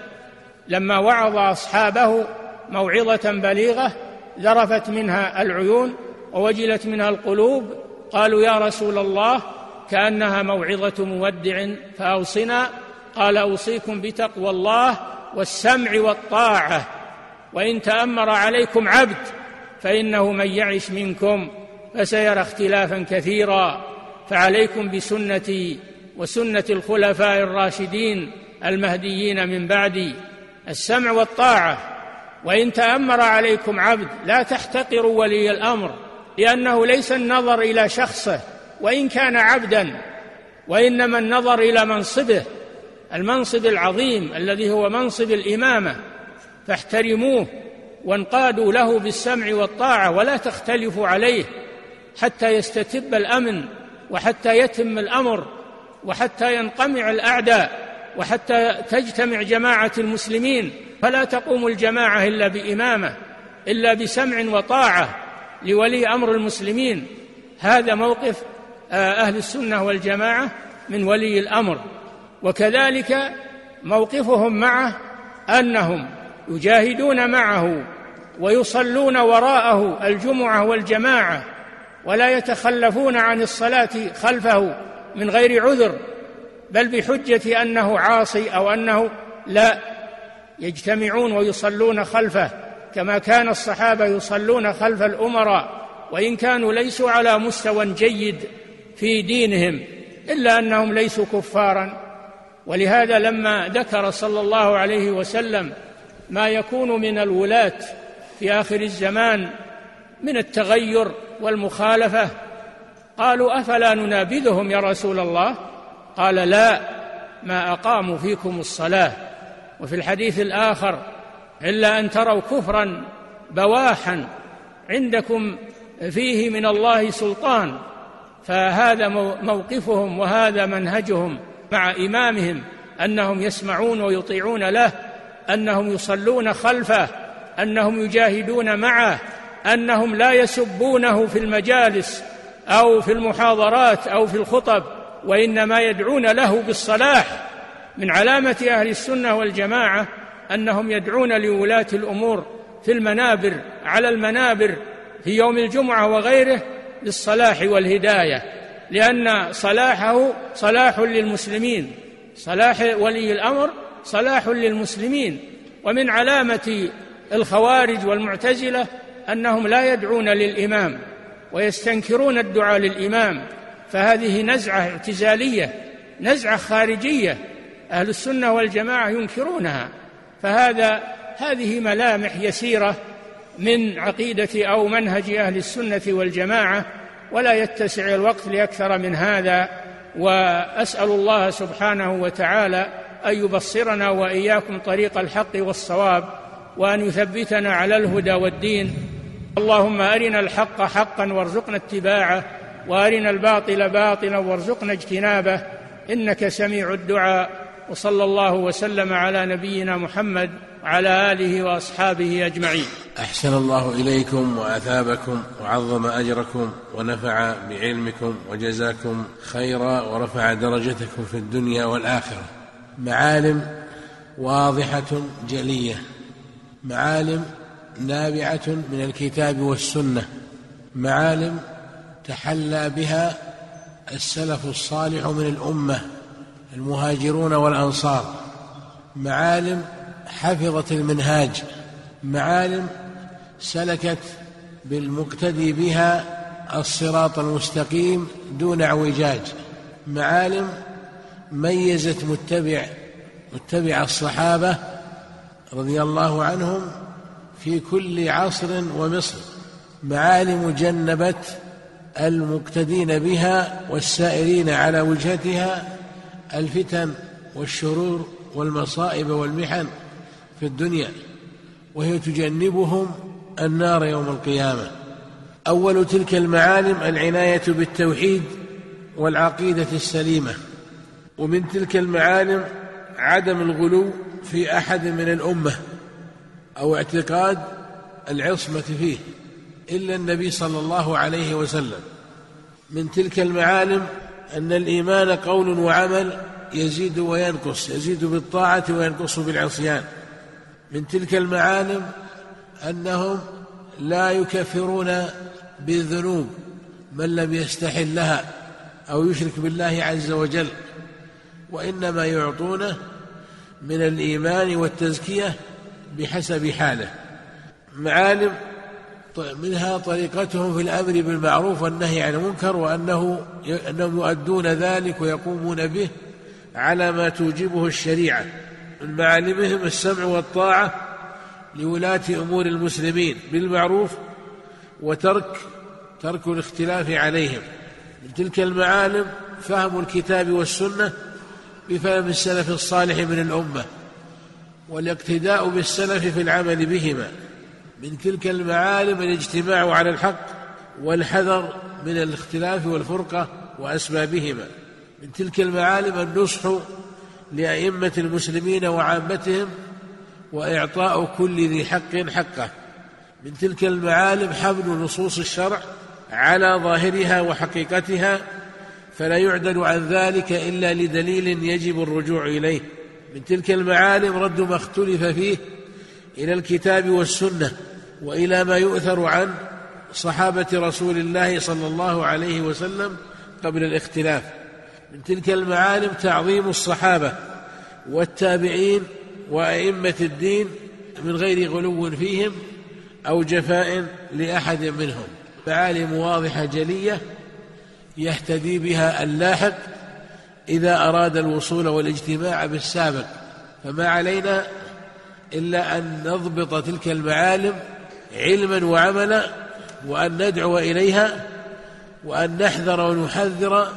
S3: لما وعظ أصحابه موعظة بليغة ذرفت منها العيون ووجلت منها القلوب قالوا يا رسول الله كأنها موعظة مودع فأوصنا. قال أوصيكم بتقوى الله والسمع والطاعة وإن تأمر عليكم عبد فإنه من يعش منكم فسيرى اختلافا كثيرا فعليكم بسنتي وسنة الخلفاء الراشدين المهديين من بعدي. السمع والطاعة. وإن تأمر عليكم عبد لا تحتقروا ولي الأمر، لأنه ليس النظر إلى شخصه وإن كان عبدا، وإنما النظر إلى منصبه، المنصب العظيم الذي هو منصب الإمامة، فاحترموه وانقادوا له بالسمع والطاعة ولا تختلفوا عليه حتى يستتب الأمن وحتى يتم الأمر وحتى ينقمع الأعداء وحتى تجتمع جماعة المسلمين. فلا تقوم الجماعة إلا بإمامة، إلا بسمع وطاعة لولي أمر المسلمين. هذا موقف أهل السنة والجماعة من ولي الأمر. وكذلك موقفهم معه أنهم يجاهدون معه ويصلون وراءه الجمعة والجماعة ولا يتخلفون عن الصلاة خلفه من غير عذر، بل بحجة أنه عاصي أو أنه لا، يجتمعون ويصلون خلفه كما كان الصحابة يصلون خلف الأمراء وإن كانوا ليسوا على مستوى جيد في دينهم إلا أنهم ليسوا كفارا. ولهذا لما ذكر صلى الله عليه وسلم ما يكون من الولاة في آخر الزمان من التغير والمخالفة قالوا أفلا ننابذهم يا رسول الله؟ قال لا، ما أقاموا فيكم الصلاة. وفي الحديث الآخر إلا أن تروا كفرا بواحا عندكم فيه من الله سلطان. فهذا موقفهم وهذا منهجهم مع إمامهم، أنهم يسمعون ويطيعون له، أنهم يصلون خلفه، أنهم يجاهدون معه، أنهم لا يسبونه في المجالس أو في المحاضرات أو في الخطب، وإنما يدعون له بالصلاح. من علامة أهل السنة والجماعة أنهم يدعون لولاة الأمور في المنابر على المنابر في يوم الجمعة وغيره للصلاح والهداية، لأن صلاحه صلاح للمسلمين، صلاح ولي الأمر صلاح للمسلمين. ومن علامة الخوارج والمعتزلة أنهم لا يدعون للإمام ويستنكرون الدعاء للإمام، فهذه نزعة اعتزالية، نزعة خارجية، أهل السنة والجماعة ينكرونها. فهذا هذه ملامح يسيرة من عقيدة أو منهج أهل السنة والجماعة، ولا يتسع الوقت لأكثر من هذا. وأسأل الله سبحانه وتعالى أن يبصرنا وإياكم طريق الحق والصواب، وأن يثبتنا على الهدى والدين. اللهم أرنا الحق حقا وارزقنا اتباعه، وأرنا الباطل باطلا وارزقنا اجتنابه، إنك سميع الدعاء. وصلى الله وسلم على نبينا محمد وعلى آله وأصحابه أجمعين.
S2: أحسن الله إليكم وأثابكم وعظم أجركم ونفع بعلمكم وجزاكم خيرا ورفع درجتكم في الدنيا والآخرة. معالم واضحة جلية، معالم نابعة من الكتاب والسنة، معالم تحلى بها السلف الصالح من الأمة المهاجرون والأنصار، معالم حفظت المنهاج، معالم سلكت بالمقتدي بها الصراط المستقيم دون اعوجاج، معالم ميزت متبع متبع الصحابة رضي الله عنهم في كل عصر ومصر، معالم جنبت المقتدين بها والسائرين على وجهتها الفتن والشرور والمصائب والمحن في الدنيا، وهي تجنبهم النار يوم القيامة. أول تلك المعالم العناية بالتوحيد والعقيدة السليمة، ومن تلك المعالم عدم الغلو في أحد من الأمة أو اعتقاد العصمة فيه إلا النبي صلى الله عليه وسلم. من تلك المعالم أن الإيمان قول وعمل يزيد وينقص، يزيد بالطاعة وينقص بالعصيان. من تلك المعالم أنهم لا يكفرون بالذنوب من لم يستحل لها أو يشرك بالله عز وجل، وإنما يعطونه من الإيمان والتزكية بحسب حاله. معالم منها طريقتهم في الأمر بالمعروف والنهي عن المنكر، وأنه أنهم يؤدون ذلك ويقومون به على ما توجبه الشريعة. من معالمهم السمع والطاعة لولاة أمور المسلمين بالمعروف، وترك ترك الاختلاف عليهم. من تلك المعالم فهم الكتاب والسنة بفهم السلف الصالح من الأمة، والاقتداء بالسلف في العمل بهما. من تلك المعالم الاجتماع على الحق والحذر من الاختلاف والفرقة وأسبابهما. من تلك المعالم النصح لأئمة المسلمين وعامتهم وإعطاء كل ذي حق حقه. من تلك المعالم حمل نصوص الشرع على ظاهرها وحقيقتها، فلا يعدل عن ذلك إلا لدليل يجب الرجوع إليه. من تلك المعالم رد ما اختلف فيه إلى الكتاب والسنة وإلى ما يؤثر عن صحابة رسول الله صلى الله عليه وسلم قبل الاختلاف. من تلك المعالم تعظيم الصحابة والتابعين وأئمة الدين من غير غلو فيهم أو جفاء لأحد منهم. معالم واضحة جلية يهتدي بها اللاحق إذا أراد الوصول والاجتماع بالسابق، فما علينا إلا أن نضبط تلك المعالم علما وعملا، وأن ندعو إليها، وأن نحذر ونحذر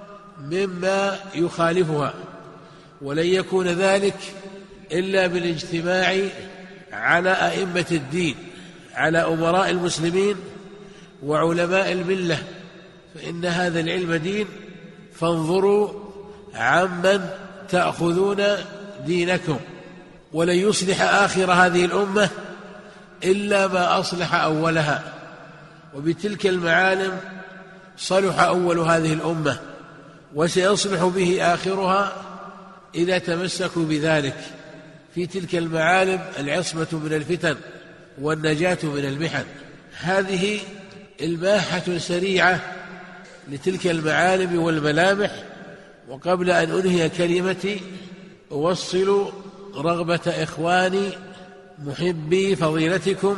S2: مما يخالفها. ولن يكون ذلك إلا بالاجتماع على أئمة الدين، على أمراء المسلمين وعلماء الملة، فإن هذا العلم دين، فانظروا عمن تأخذون دينكم. ولن يصلح آخر هذه الأمة إلا ما أصلح أولها، وبتلك المعالم صلح أول هذه الأمة، وسيصلح به آخرها إذا تمسكوا بذلك. في تلك المعالم العصمة من الفتن والنجاة من المحن. هذه الماحة سريعة لتلك المعالم والملامح. وقبل أن أنهي كلمتي أوصل رغبة إخواني محبي فضيلتكم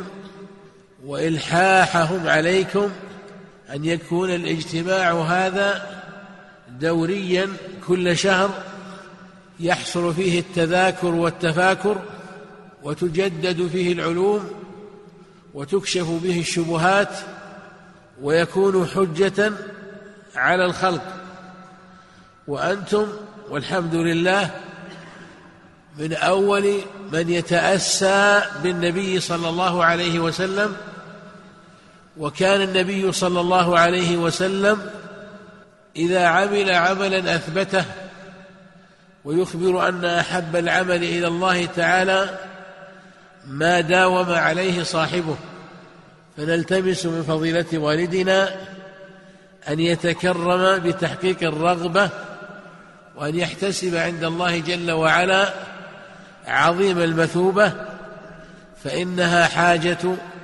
S2: وإلحاحهم عليكم أن يكون الاجتماع هذا دوريا كل شهر، يحصل فيه التذاكر والتفاكر، وتجدد فيه العلوم، وتكشف به الشبهات، ويكون حجة على الخلق. وأنتم والحمد لله من أول من يتأسى بالنبي صلى الله عليه وسلم. وكان النبي صلى الله عليه وسلم إذا عمل عملا أثبته، ويخبر أن أحب العمل إلى الله تعالى ما داوم عليه صاحبه. فنلتمس من فضيلة والدنا أن يتكرم بتحقيق الرغبة، وأن يحتسب عند الله جل وعلا عظيم المثوبة، فإنها حاجة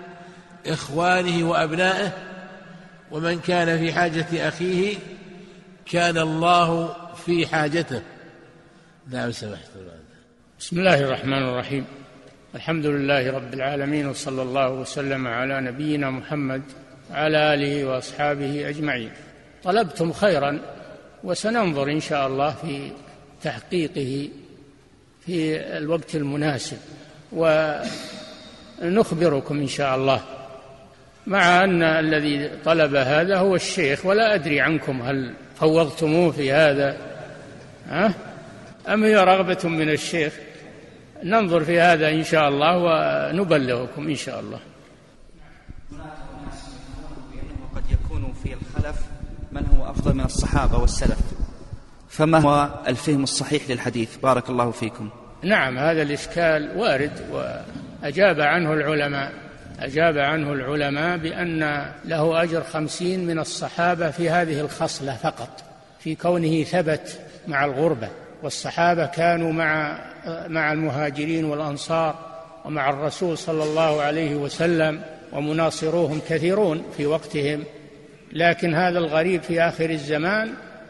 S2: إخوانه وأبنائه، ومن كان في حاجة أخيه كان الله في حاجته. نعم سمحت.
S3: بسم الله الرحمن الرحيم. الحمد لله رب العالمين، وصلى الله وسلم على نبينا محمد وعلى آله وأصحابه أجمعين. طلبتم خيرا، وسننظر إن شاء الله في تحقيقه في الوقت المناسب، ونخبركم إن شاء الله. مع أن الذي طلب هذا هو الشيخ، ولا أدري عنكم هل فوضتموه في هذا ها؟ أم هي رغبة من الشيخ؟ ننظر في هذا إن شاء الله ونبلغكم إن شاء الله.
S4: قد يكون في الخلف من هو أفضل من الصحابة والسلف، فما هو الفهم الصحيح للحديث؟ بارك الله فيكم.
S3: نعم، هذا الإشكال وارد، وأجاب عنه العلماء أجاب عنه العلماء بأن له أجر خمسين من الصحابة في هذه الخصلة فقط، في كونه ثبت مع الغربة. والصحابة كانوا مع مع المهاجرين والأنصار ومع الرسول صلى الله عليه وسلم، ومناصروهم كثيرون في وقتهم، لكن هذا الغريب في آخر الزمان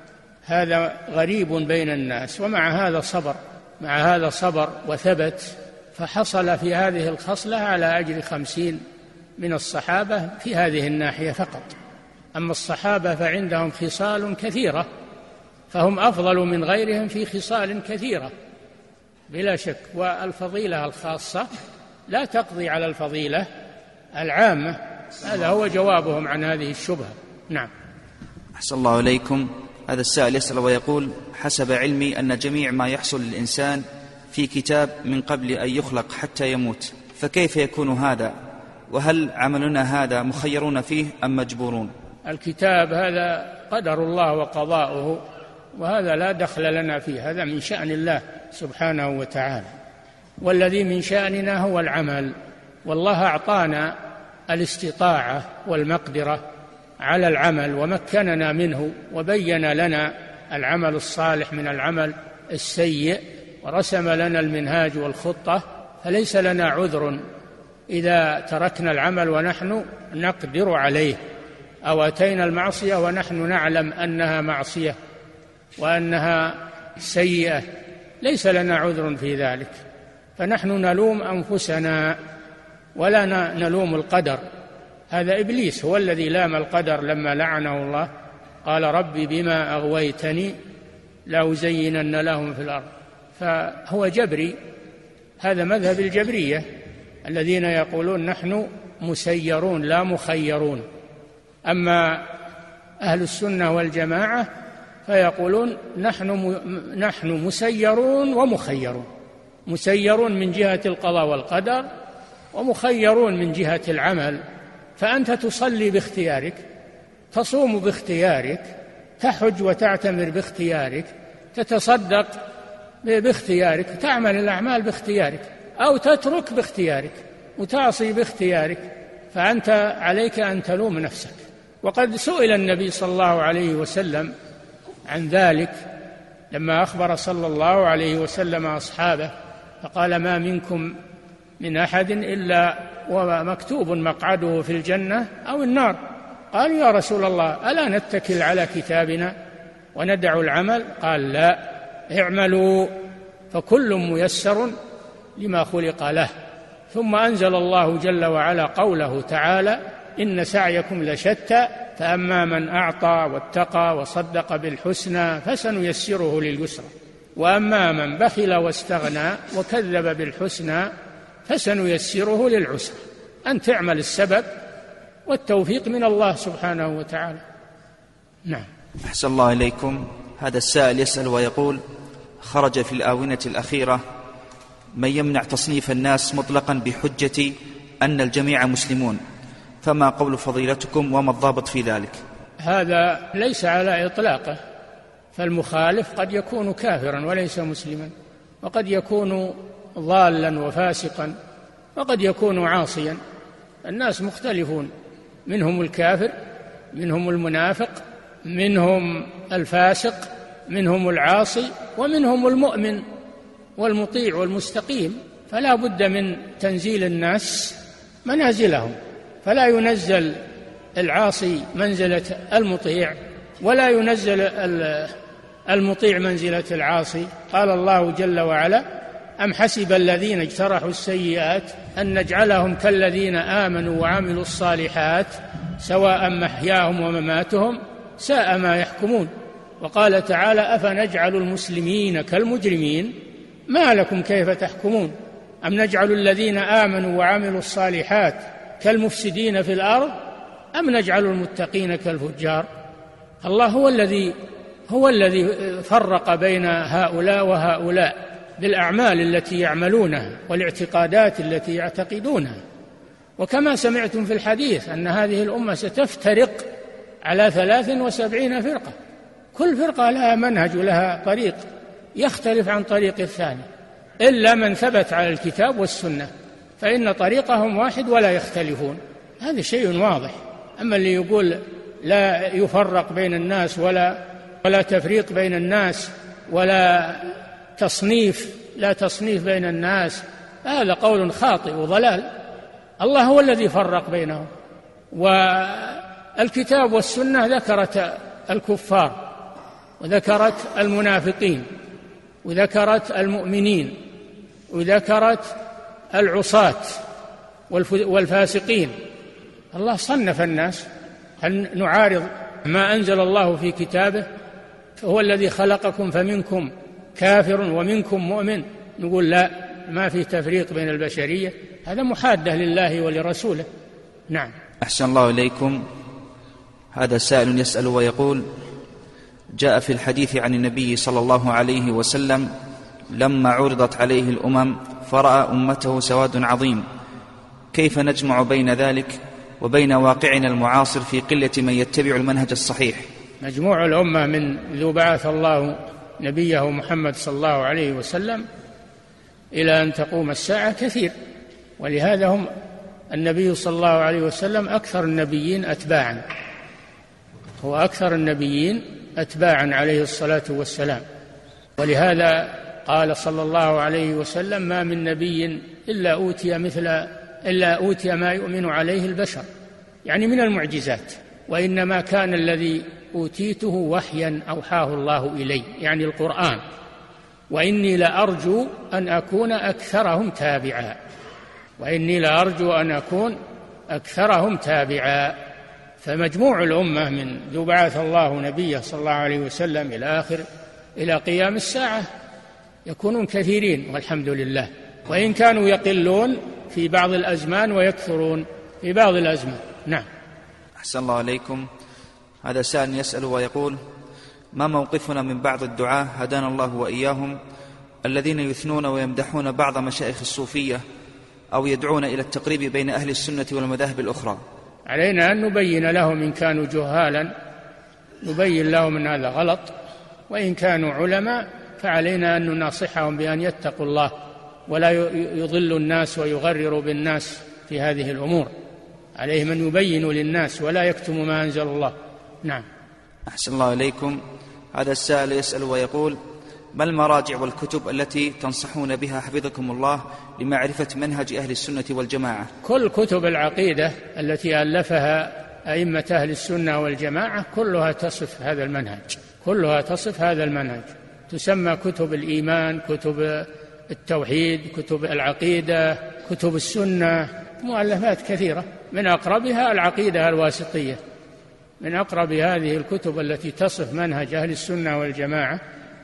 S3: هذا غريب بين الناس، ومع هذا صبر مع هذا صبر وثبت، فحصل في هذه الخصلة على أجر خمسين من الصحابة في هذه الناحية فقط. أما الصحابة فعندهم خصال كثيرة، فهم أفضل من غيرهم في خصال كثيرة بلا شك، والفضيلة الخاصة لا تقضي على الفضيلة العامة. هذا هو جوابهم عن هذه الشبهة. نعم.
S4: أحسن الله إليكم. هذا السائل يسأل ويقول: حسب علمي أن جميع ما يحصل للإنسان في كتاب من قبل أن يخلق حتى يموت، فكيف يكون هذا؟ وهل عملنا هذا مخيرون فيه أم مجبورون؟
S3: الكتاب هذا قدر الله وقضاؤه، وهذا لا دخل لنا فيه، هذا من شأن الله سبحانه وتعالى، والذي من شأننا هو العمل، والله أعطانا الاستطاعة والمقدرة على العمل ومكننا منه، وبين لنا العمل الصالح من العمل السيء، ورسم لنا المنهاج والخطة، فليس لنا عذر إذا تركنا العمل ونحن نقدر عليه، أو أتينا المعصية ونحن نعلم أنها معصية وأنها سيئة، ليس لنا عذر في ذلك، فنحن نلوم أنفسنا ولا نلوم القدر. هذا إبليس هو الذي لام القدر لما لعنه الله، قال ربي بما أغويتني لأزينن لهم في الأرض، فهو جبري. هذا مذهب الجبرية الذين يقولون نحن مسيرون لا مخيرون. أما أهل السنة والجماعة فيقولون نحن نحن مسيرون ومخيرون، مسيرون من جهة القضاء والقدر، ومخيرون من جهة العمل. فأنت تصلي باختيارك، تصوم باختيارك، تحج وتعتمر باختيارك، تتصدق باختيارك، تعمل الأعمال باختيارك، أو تترك باختيارك وتعصي باختيارك، فأنت عليك أن تلوم نفسك. وقد سئل النبي صلى الله عليه وسلم عن ذلك لما أخبر صلى الله عليه وسلم أصحابه، فقال ما منكم من أحد إلا ومكتوب مقعده في الجنة أو النار. قالوا يا رسول الله ألا نتكل على كتابنا وندع العمل؟ قال لا، اعملوا فكل ميسر لما خلق له. ثم أنزل الله جل وعلا قوله تعالى إن سعيكم لشتى فأما من أعطى واتقى وصدق بالحسنى فسنيسره لليسرى وأما من بخل واستغنى وكذب بالحسنى فسنيسره للعسرى. أن تعمل السبب، والتوفيق من الله سبحانه وتعالى. نعم.
S4: أحسن الله إليكم. هذا السائل يسأل ويقول: خرج في الآونة الأخيرة من يمنع تصنيف الناس مطلقا بحجة أن الجميع مسلمون، فما قول فضيلتكم وما الضابط في ذلك؟
S3: هذا ليس على إطلاقه، فالمخالف قد يكون كافرا وليس مسلما، وقد يكون ضالا وفاسقا، وقد يكون عاصيا. الناس مختلفون، منهم الكافر، منهم المنافق، منهم الفاسق، منهم العاصي، ومنهم المؤمن والمطيع والمستقيم. فلا بد من تنزيل الناس منازلهم، فلا ينزل العاصي منزلة المطيع، ولا ينزل المطيع منزلة العاصي. قال الله جل وعلا أم حسب الذين اجترحوا السيئات أن نجعلهم كالذين آمنوا وعملوا الصالحات سواء محياهم ومماتهم ساء ما يحكمون. وقال تعالى أفنجعل المسلمين كالمجرمين ما لكم كيف تحكمون أم نجعل الذين آمنوا وعملوا الصالحات كالمفسدين في الأرض أم نجعل المتقين كالفجار. الله هو الذي هو الذي فرق بين هؤلاء وهؤلاء بالأعمال التي يعملونها والاعتقادات التي يعتقدونها. وكما سمعتم في الحديث أن هذه الأمة ستفترق على ثلاث وسبعين فرقة، كل فرقة لها منهج ولها طريق يختلف عن طريق الثاني، إلا من ثبت على الكتاب والسنة فإن طريقهم واحد ولا يختلفون. هذا شيء واضح. أما اللي يقول لا يفرق بين الناس ولا ولا تفريق بين الناس ولا تصنيف لا تصنيف بين الناس، هذا قول خاطئ وضلال. الله هو الذي فرق بينهم. والكتاب والسنة ذكرت الكفار وذكرت المنافقين وذكرت المؤمنين وذكرت العصاة والفاسقين. الله صنف الناس. هل نعارض ما أنزل الله في كتابه؟ هو الذي خلقكم فمنكم كافر ومنكم مؤمن، نقول لا، ما في تفريق بين البشرية، هذا محادة لله ولرسوله. نعم.
S4: أحسن الله إليكم. هذا سائل يسأل ويقول: جاء في الحديث عن النبي صلى الله عليه وسلم لما عرضت عليه الأمم فرأى أمته سواد عظيم، كيف نجمع بين ذلك وبين واقعنا المعاصر في قلة من يتبع المنهج الصحيح؟
S3: مجموع الأمة من ذو بعث الله نبيه محمد صلى الله عليه وسلم إلى أن تقوم الساعة كثير، ولهذا هم النبي صلى الله عليه وسلم أكثر النبيين أتباعا، هو أكثر النبيين أتباعا عليه الصلاة والسلام. ولهذا قال صلى الله عليه وسلم: ما من نبي إلا أوتي مثل إلا أوتي ما يؤمن عليه البشر، يعني من المعجزات، وإنما كان الذي أوتيته وحيا أوحاه الله إلي، يعني القرآن، وإني لأرجو أن أكون أكثرهم تابعا، وإني لأرجو أن أكون أكثرهم تابعا. فمجموع الأمة من ذو بعث الله نبيه صلى الله عليه وسلم إلى آخر إلى قيام الساعة يكونون كثيرين والحمد لله، وإن كانوا يقلون في بعض الأزمان ويكثرون في بعض الأزمان. نعم.
S4: أحسن الله عليكم. هذا سائل يسأل ويقول: ما موقفنا من بعض الدعاة هدانا الله وإياهم الذين يثنون ويمدحون بعض مشايخ الصوفية أو يدعون إلى التقريب بين أهل السنة والمذاهب الأخرى؟
S3: علينا أن نبين لهم إن كانوا جهالا، نبين لهم أن هذا غلط، وإن كانوا علماء فعلينا أن نناصحهم بأن يتقوا الله ولا يضل الناس ويغرروا بالناس في هذه الأمور. عليهم أن يبينوا للناس ولا يكتموا ما أنزل الله. نعم.
S4: أحسن الله إليكم. هذا السائل يسأل ويقول: ما المراجع والكتب التي تنصحون بها حفظكم الله لمعرفة منهج أهل السنة والجماعة؟
S3: كل كتب العقيدة التي ألفها أئمة أهل السنة والجماعة كلها تصف هذا المنهج، كلها تصف هذا المنهج، تسمى كتب الإيمان، كتب التوحيد، كتب العقيدة، كتب السنة، مؤلفات كثيرة، من أقربها العقيدة الواسطية، من أقرب هذه الكتب التي تصف منهج أهل السنة والجماعة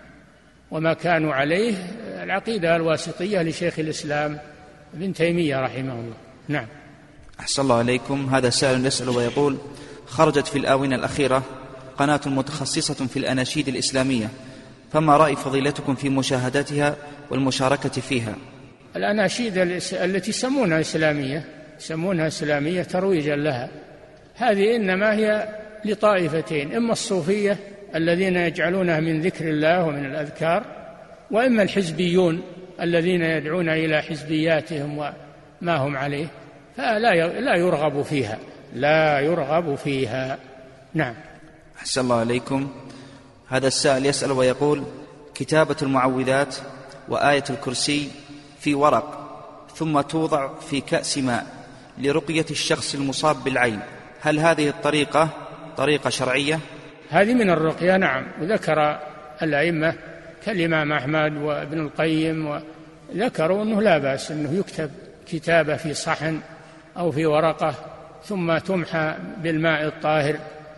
S3: وما كانوا عليه العقيدة الواسطية لشيخ الإسلام ابن تيمية رحمه الله. نعم.
S4: أحسن الله عليكم. هذا سائل يسأل ويقول: خرجت في الآونة الأخيرة قناة متخصصة في الأناشيد الإسلامية، فما رأي فضيلتكم في مشاهداتها والمشاركة فيها؟
S3: الأناشيد التي يسمونها إسلامية يسمونها إسلامية ترويجا لها، هذه إنما هي لطائفتين: إما الصوفية الذين يجعلونها من ذكر الله ومن الأذكار، وإما الحزبيون الذين يدعون إلى حزبياتهم وما هم عليه، فلا لا يرغب فيها، لا يرغب فيها. نعم.
S4: أحسن الله عليكم. هذا السائل يسأل ويقول: كتابة المعوذات وآية الكرسي في ورق ثم توضع في كأس ماء لرقية الشخص المصاب بالعين، هل هذه الطريقة طريقة شرعية؟
S3: هذه من الرقية، نعم. وذكر الأئمة كالإمام أحمد وابن القيم وذكروا أنه لا بأس أنه يكتب كتابة في صحن أو في ورقة ثم تمحى بالماء الطاهر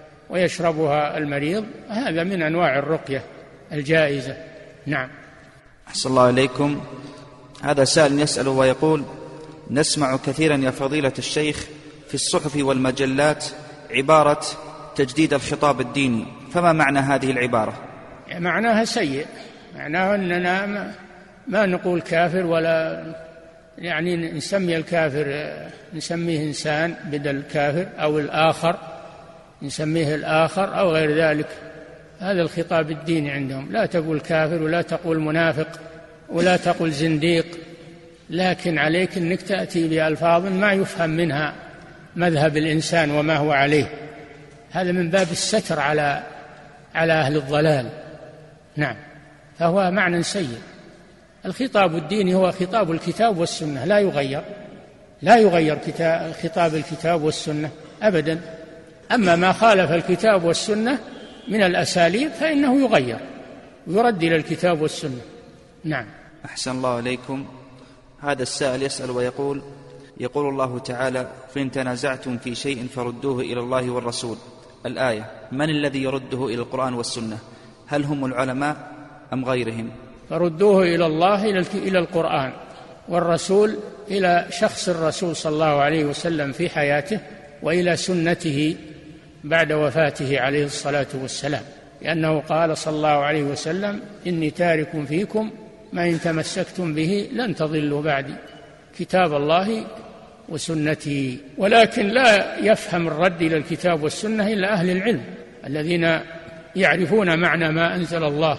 S3: ويشربها المريض، هذا من أنواع الرقية الجائزة. نعم.
S4: أحسن الله إليكم. هذا سائل يسأل ويقول: نسمع كثيرا يا فضيلة الشيخ في الصحف والمجلات عبارة تجديد الخطاب الديني، فما معنى هذه العبارة؟
S3: معناها سيء، معناها أننا ما, ما نقول كافر، ولا يعني نسمي الكافر نسميه إنسان بدل الكافر، أو الآخر نسميه الآخر أو غير ذلك. هذا الخطاب الديني عندهم، لا تقول كافر ولا تقول منافق ولا تقول زنديق، لكن عليك أنك تأتي بألفاظ ما يفهم منها مذهب الإنسان وما هو عليه، هذا من باب الستر على على أهل الضلال. نعم. فهو معنى سيء. الخطاب الديني هو خطاب الكتاب والسنة، لا يغير، لا يغير خطاب الكتاب والسنة أبدا. أما ما خالف الكتاب والسنة من الأساليب فإنه يغير ويرد إلى الكتاب والسنة. نعم.
S4: أحسن الله إليكم. هذا السائل يسأل ويقول: يقول الله تعالى: فإن تنازعتم في شيء فردوه إلى الله والرسول، الآية، من الذي يرده إلى القرآن والسنة؟ هل هم العلماء أم غيرهم؟
S3: فردوه إلى الله إلى القرآن والرسول، إلى شخص الرسول صلى الله عليه وسلم في حياته وإلى سنته بعد وفاته عليه الصلاة والسلام، لأنه قال صلى الله عليه وسلم: إني تارك فيكم ما إن تمسكتم به لن تضلوا بعدي، كتاب الله وسنته. ولكن لا يفهم الرد إلى الكتاب والسنة إلا أهل العلم الذين يعرفون معنى ما أنزل الله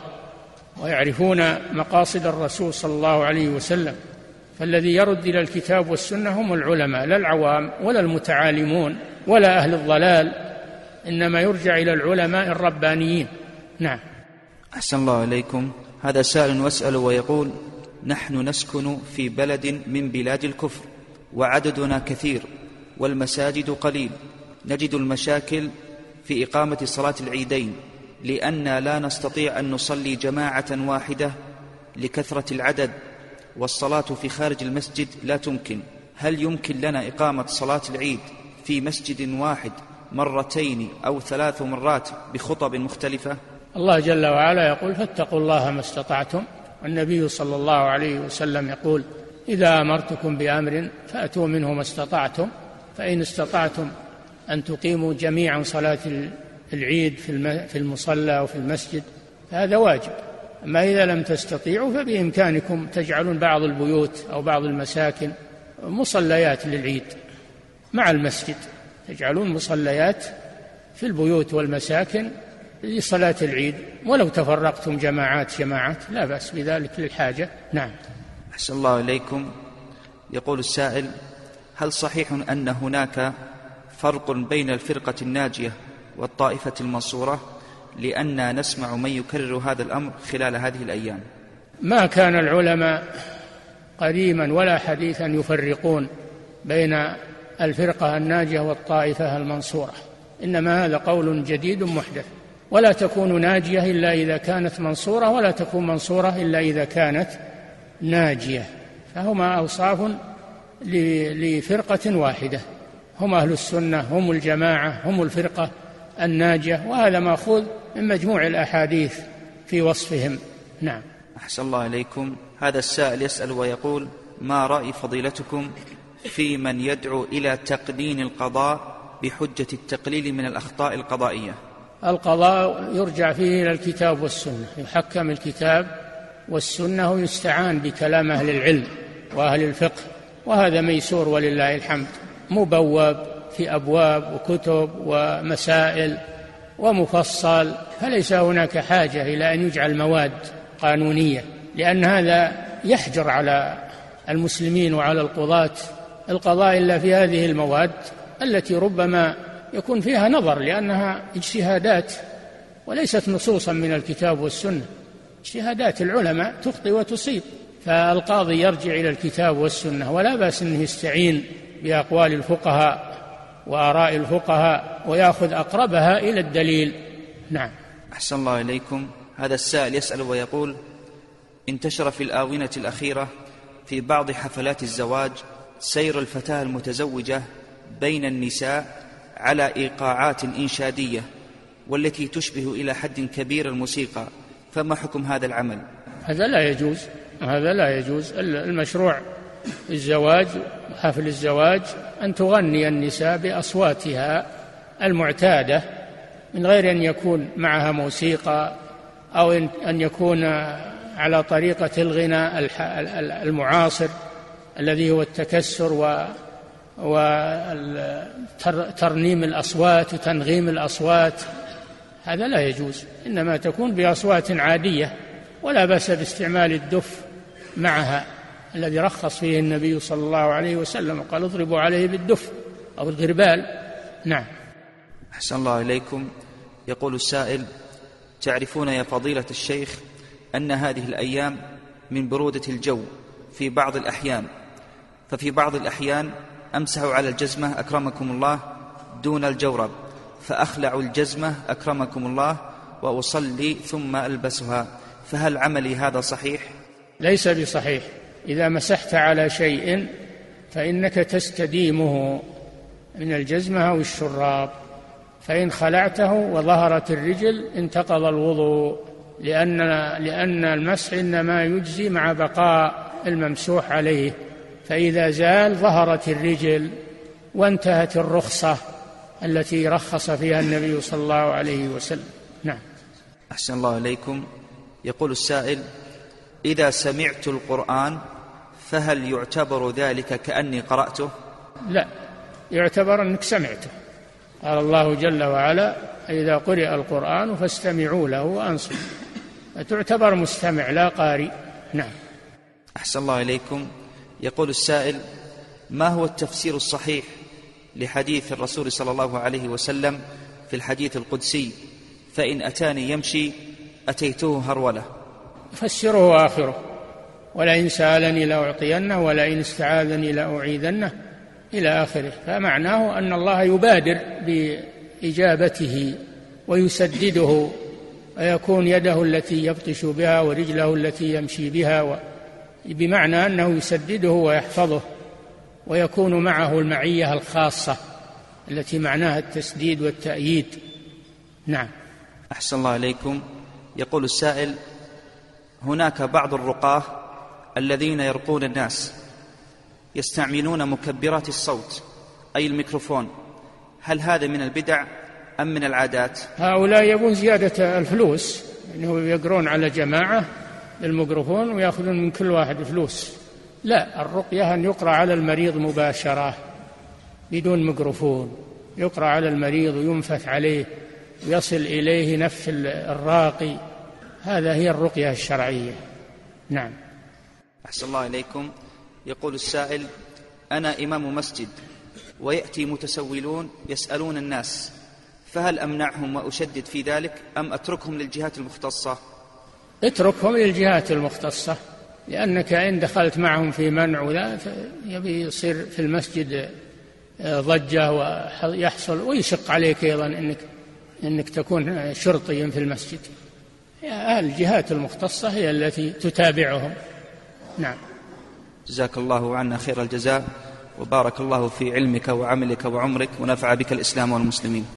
S3: ويعرفون مقاصد الرسول صلى الله عليه وسلم. فالذي يرد إلى الكتاب والسنة هم العلماء، لا العوام ولا المتعالمون ولا أهل الضلال، إنما يرجع إلى العلماء الربانيين. نعم.
S4: أحسن الله إليكم. هذا سائل ويسأل ويقول: نحن نسكن في بلد من بلاد الكفر وعددنا كثير والمساجد قليل، نجد المشاكل في إقامة صلاة العيدين لأننا لا نستطيع أن نصلي جماعة واحدة لكثرة العدد، والصلاة في خارج المسجد لا تمكن. هل يمكن لنا إقامة صلاة العيد في مسجد واحد مرتين أو ثلاث مرات بخطب مختلفة؟
S3: الله جل وعلا يقول: فاتقوا الله ما استطعتم. والنبي صلى الله عليه وسلم يقول: إذا أمرتكم بأمر فأتوا منه ما استطعتم، فإن استطعتم أن تقيموا جميعا صلاة العيد في المصلى وفي المسجد فهذا واجب. أما إذا لم تستطيعوا فبإمكانكم تجعلون بعض البيوت أو بعض المساكن مصليات للعيد مع المسجد، تجعلون مصليات في البيوت والمساكن لصلاة العيد، ولو تفرقتم جماعات جماعات لا بأس بذلك للحاجة. نعم.
S4: أحسن الله إليكم. يقول السائل: هل صحيح أن هناك فرق بين الفرقة الناجية والطائفة المنصورة؟ لأننا نسمع من يكرر هذا الأمر خلال هذه الأيام.
S3: ما كان العلماء قديما ولا حديثا يفرقون بين الفرقة الناجية والطائفة المنصورة، إنما هذا قول جديد محدث. ولا تكون ناجية إلا إذا كانت منصورة، ولا تكون منصورة إلا إذا كانت ناجية، فهما أوصاف لفرقة واحدة، هم أهل السنة، هم الجماعة، هم الفرقة الناجية، وهذا مأخوذ من مجموع الأحاديث في وصفهم. نعم.
S4: أحسن الله إليكم. هذا السائل يسأل ويقول: ما رأي فضيلتكم في من يدعو إلى تقنين القضاء بحجة التقليل من الأخطاء القضائية؟
S3: القضاء يرجع فيه إلى الكتاب والسنة، يحكم الكتاب والسنة ويستعان بكلام أهل العلم وأهل الفقه، وهذا ميسور ولله الحمد، مبوب في أبواب وكتب ومسائل ومفصل، فليس هناك حاجة إلى أن يجعل مواد قانونية، لأن هذا يحجر على المسلمين وعلى القضاة القضاء إلا في هذه المواد التي ربما يكون فيها نظر، لأنها اجتهادات وليست نصوصا من الكتاب والسنة، اجتهادات العلماء تخطئ وتصيب، فالقاضي يرجع إلى الكتاب والسنة، ولا بأس أنه يستعين بأقوال الفقهاء وآراء الفقهاء ويأخذ أقربها إلى الدليل. نعم.
S4: أحسن الله إليكم. هذا السائل يسأل ويقول: انتشر في الآونة الأخيرة في بعض حفلات الزواج سير الفتاة المتزوجة بين النساء على إيقاعات إنشادية والتي تشبه إلى حد كبير الموسيقى، فما حكم هذا العمل؟
S3: هذا لا يجوز، هذا لا يجوز. المشروع الزواج، حفل الزواج، أن تغني النساء بأصواتها المعتادة من غير أن يكون معها موسيقى أو أن يكون على طريقة الغناء المعاصر الذي هو التكسر وترنيم الأصوات وتنغيم الأصوات، هذا لا يجوز، إنما تكون بأصوات عادية، ولا بأس باستعمال الدف معها الذي رخص فيه النبي صلى الله عليه وسلم، قال: اضربوا عليه بالدف أو الغربال. نعم.
S4: أحسن الله إليكم. يقول السائل: تعرفون يا فضيلة الشيخ أن هذه الأيام من برودة الجو في بعض الأحيان، ففي بعض الأحيان أمسح على الجزمة أكرمكم الله دون الجورب فأخلع الجزمة أكرمكم الله وأصلي ثم ألبسها، فهل عملي هذا صحيح؟
S3: ليس بصحيح. إذا مسحت على شيء فإنك تستديمه من الجزمة أو الشراب، فإن خلعته وظهرت الرجل انتقض الوضوء، لأن لأن المسح إنما يجزي مع بقاء الممسوح عليه، فإذا زال ظهرت الرجل وانتهت الرخصة التي رخص فيها النبي صلى الله عليه وسلم. نعم.
S4: أحسن الله إليكم. يقول السائل: إذا سمعت القرآن فهل يعتبر ذلك كأني قرأته؟
S3: لا، يعتبر أنك سمعته. قال الله جل وعلا: إذا قرئ القرآن فاستمعوا له وأنصتوا، فتعتبر مستمع لا قارئ. نعم.
S4: أحسن الله إليكم. يقول السائل: ما هو التفسير الصحيح لحديث الرسول صلى الله عليه وسلم في الحديث القدسي: فإن أتاني يمشي أتيته هرولة؟
S3: فسره آخره: ولئن سألني لأعطينه ولئن استعاذني لأعيذنه، إلى آخره. فمعناه أن الله يبادر بإجابته ويسدده، ويكون يده التي يبطش بها ورجله التي يمشي بها، بمعنى أنه يسدده ويحفظه، ويكون معه المعية الخاصة التي معناها التسديد والتأييد. نعم.
S4: أحسن الله إليكم. يقول السائل: هناك بعض الرقاة الذين يرقون الناس يستعملون مكبرات الصوت أي الميكروفون، هل هذا من البدع أم من العادات؟
S3: هؤلاء يبون زيادة الفلوس، إنه يقرون على جماعة بالميكروفون ويأخذون من كل واحد فلوس. لا، الرقية أن يقرأ على المريض مباشرة بدون ميكروفون، يقرأ على المريض وينفث عليه ويصل إليه نفس الراقي، هذا هي الرقية الشرعية. نعم.
S4: أحسن الله إليكم. يقول السائل: أنا إمام مسجد ويأتي متسولون يسألون الناس، فهل أمنعهم وأشدد في ذلك أم أتركهم للجهات المختصة؟
S3: اتركهم للجهات المختصة، لأنك إن دخلت معهم في منع ولا يبي يصير في المسجد ضجة ويحصل ويشق عليك أيضا إنك إنك تكون شرطيا في المسجد. الجهات المختصة هي التي تتابعهم. نعم.
S4: جزاك الله عنا خير الجزاء، وبارك الله في علمك وعملك وعمرك، ونفع بك الإسلام والمسلمين.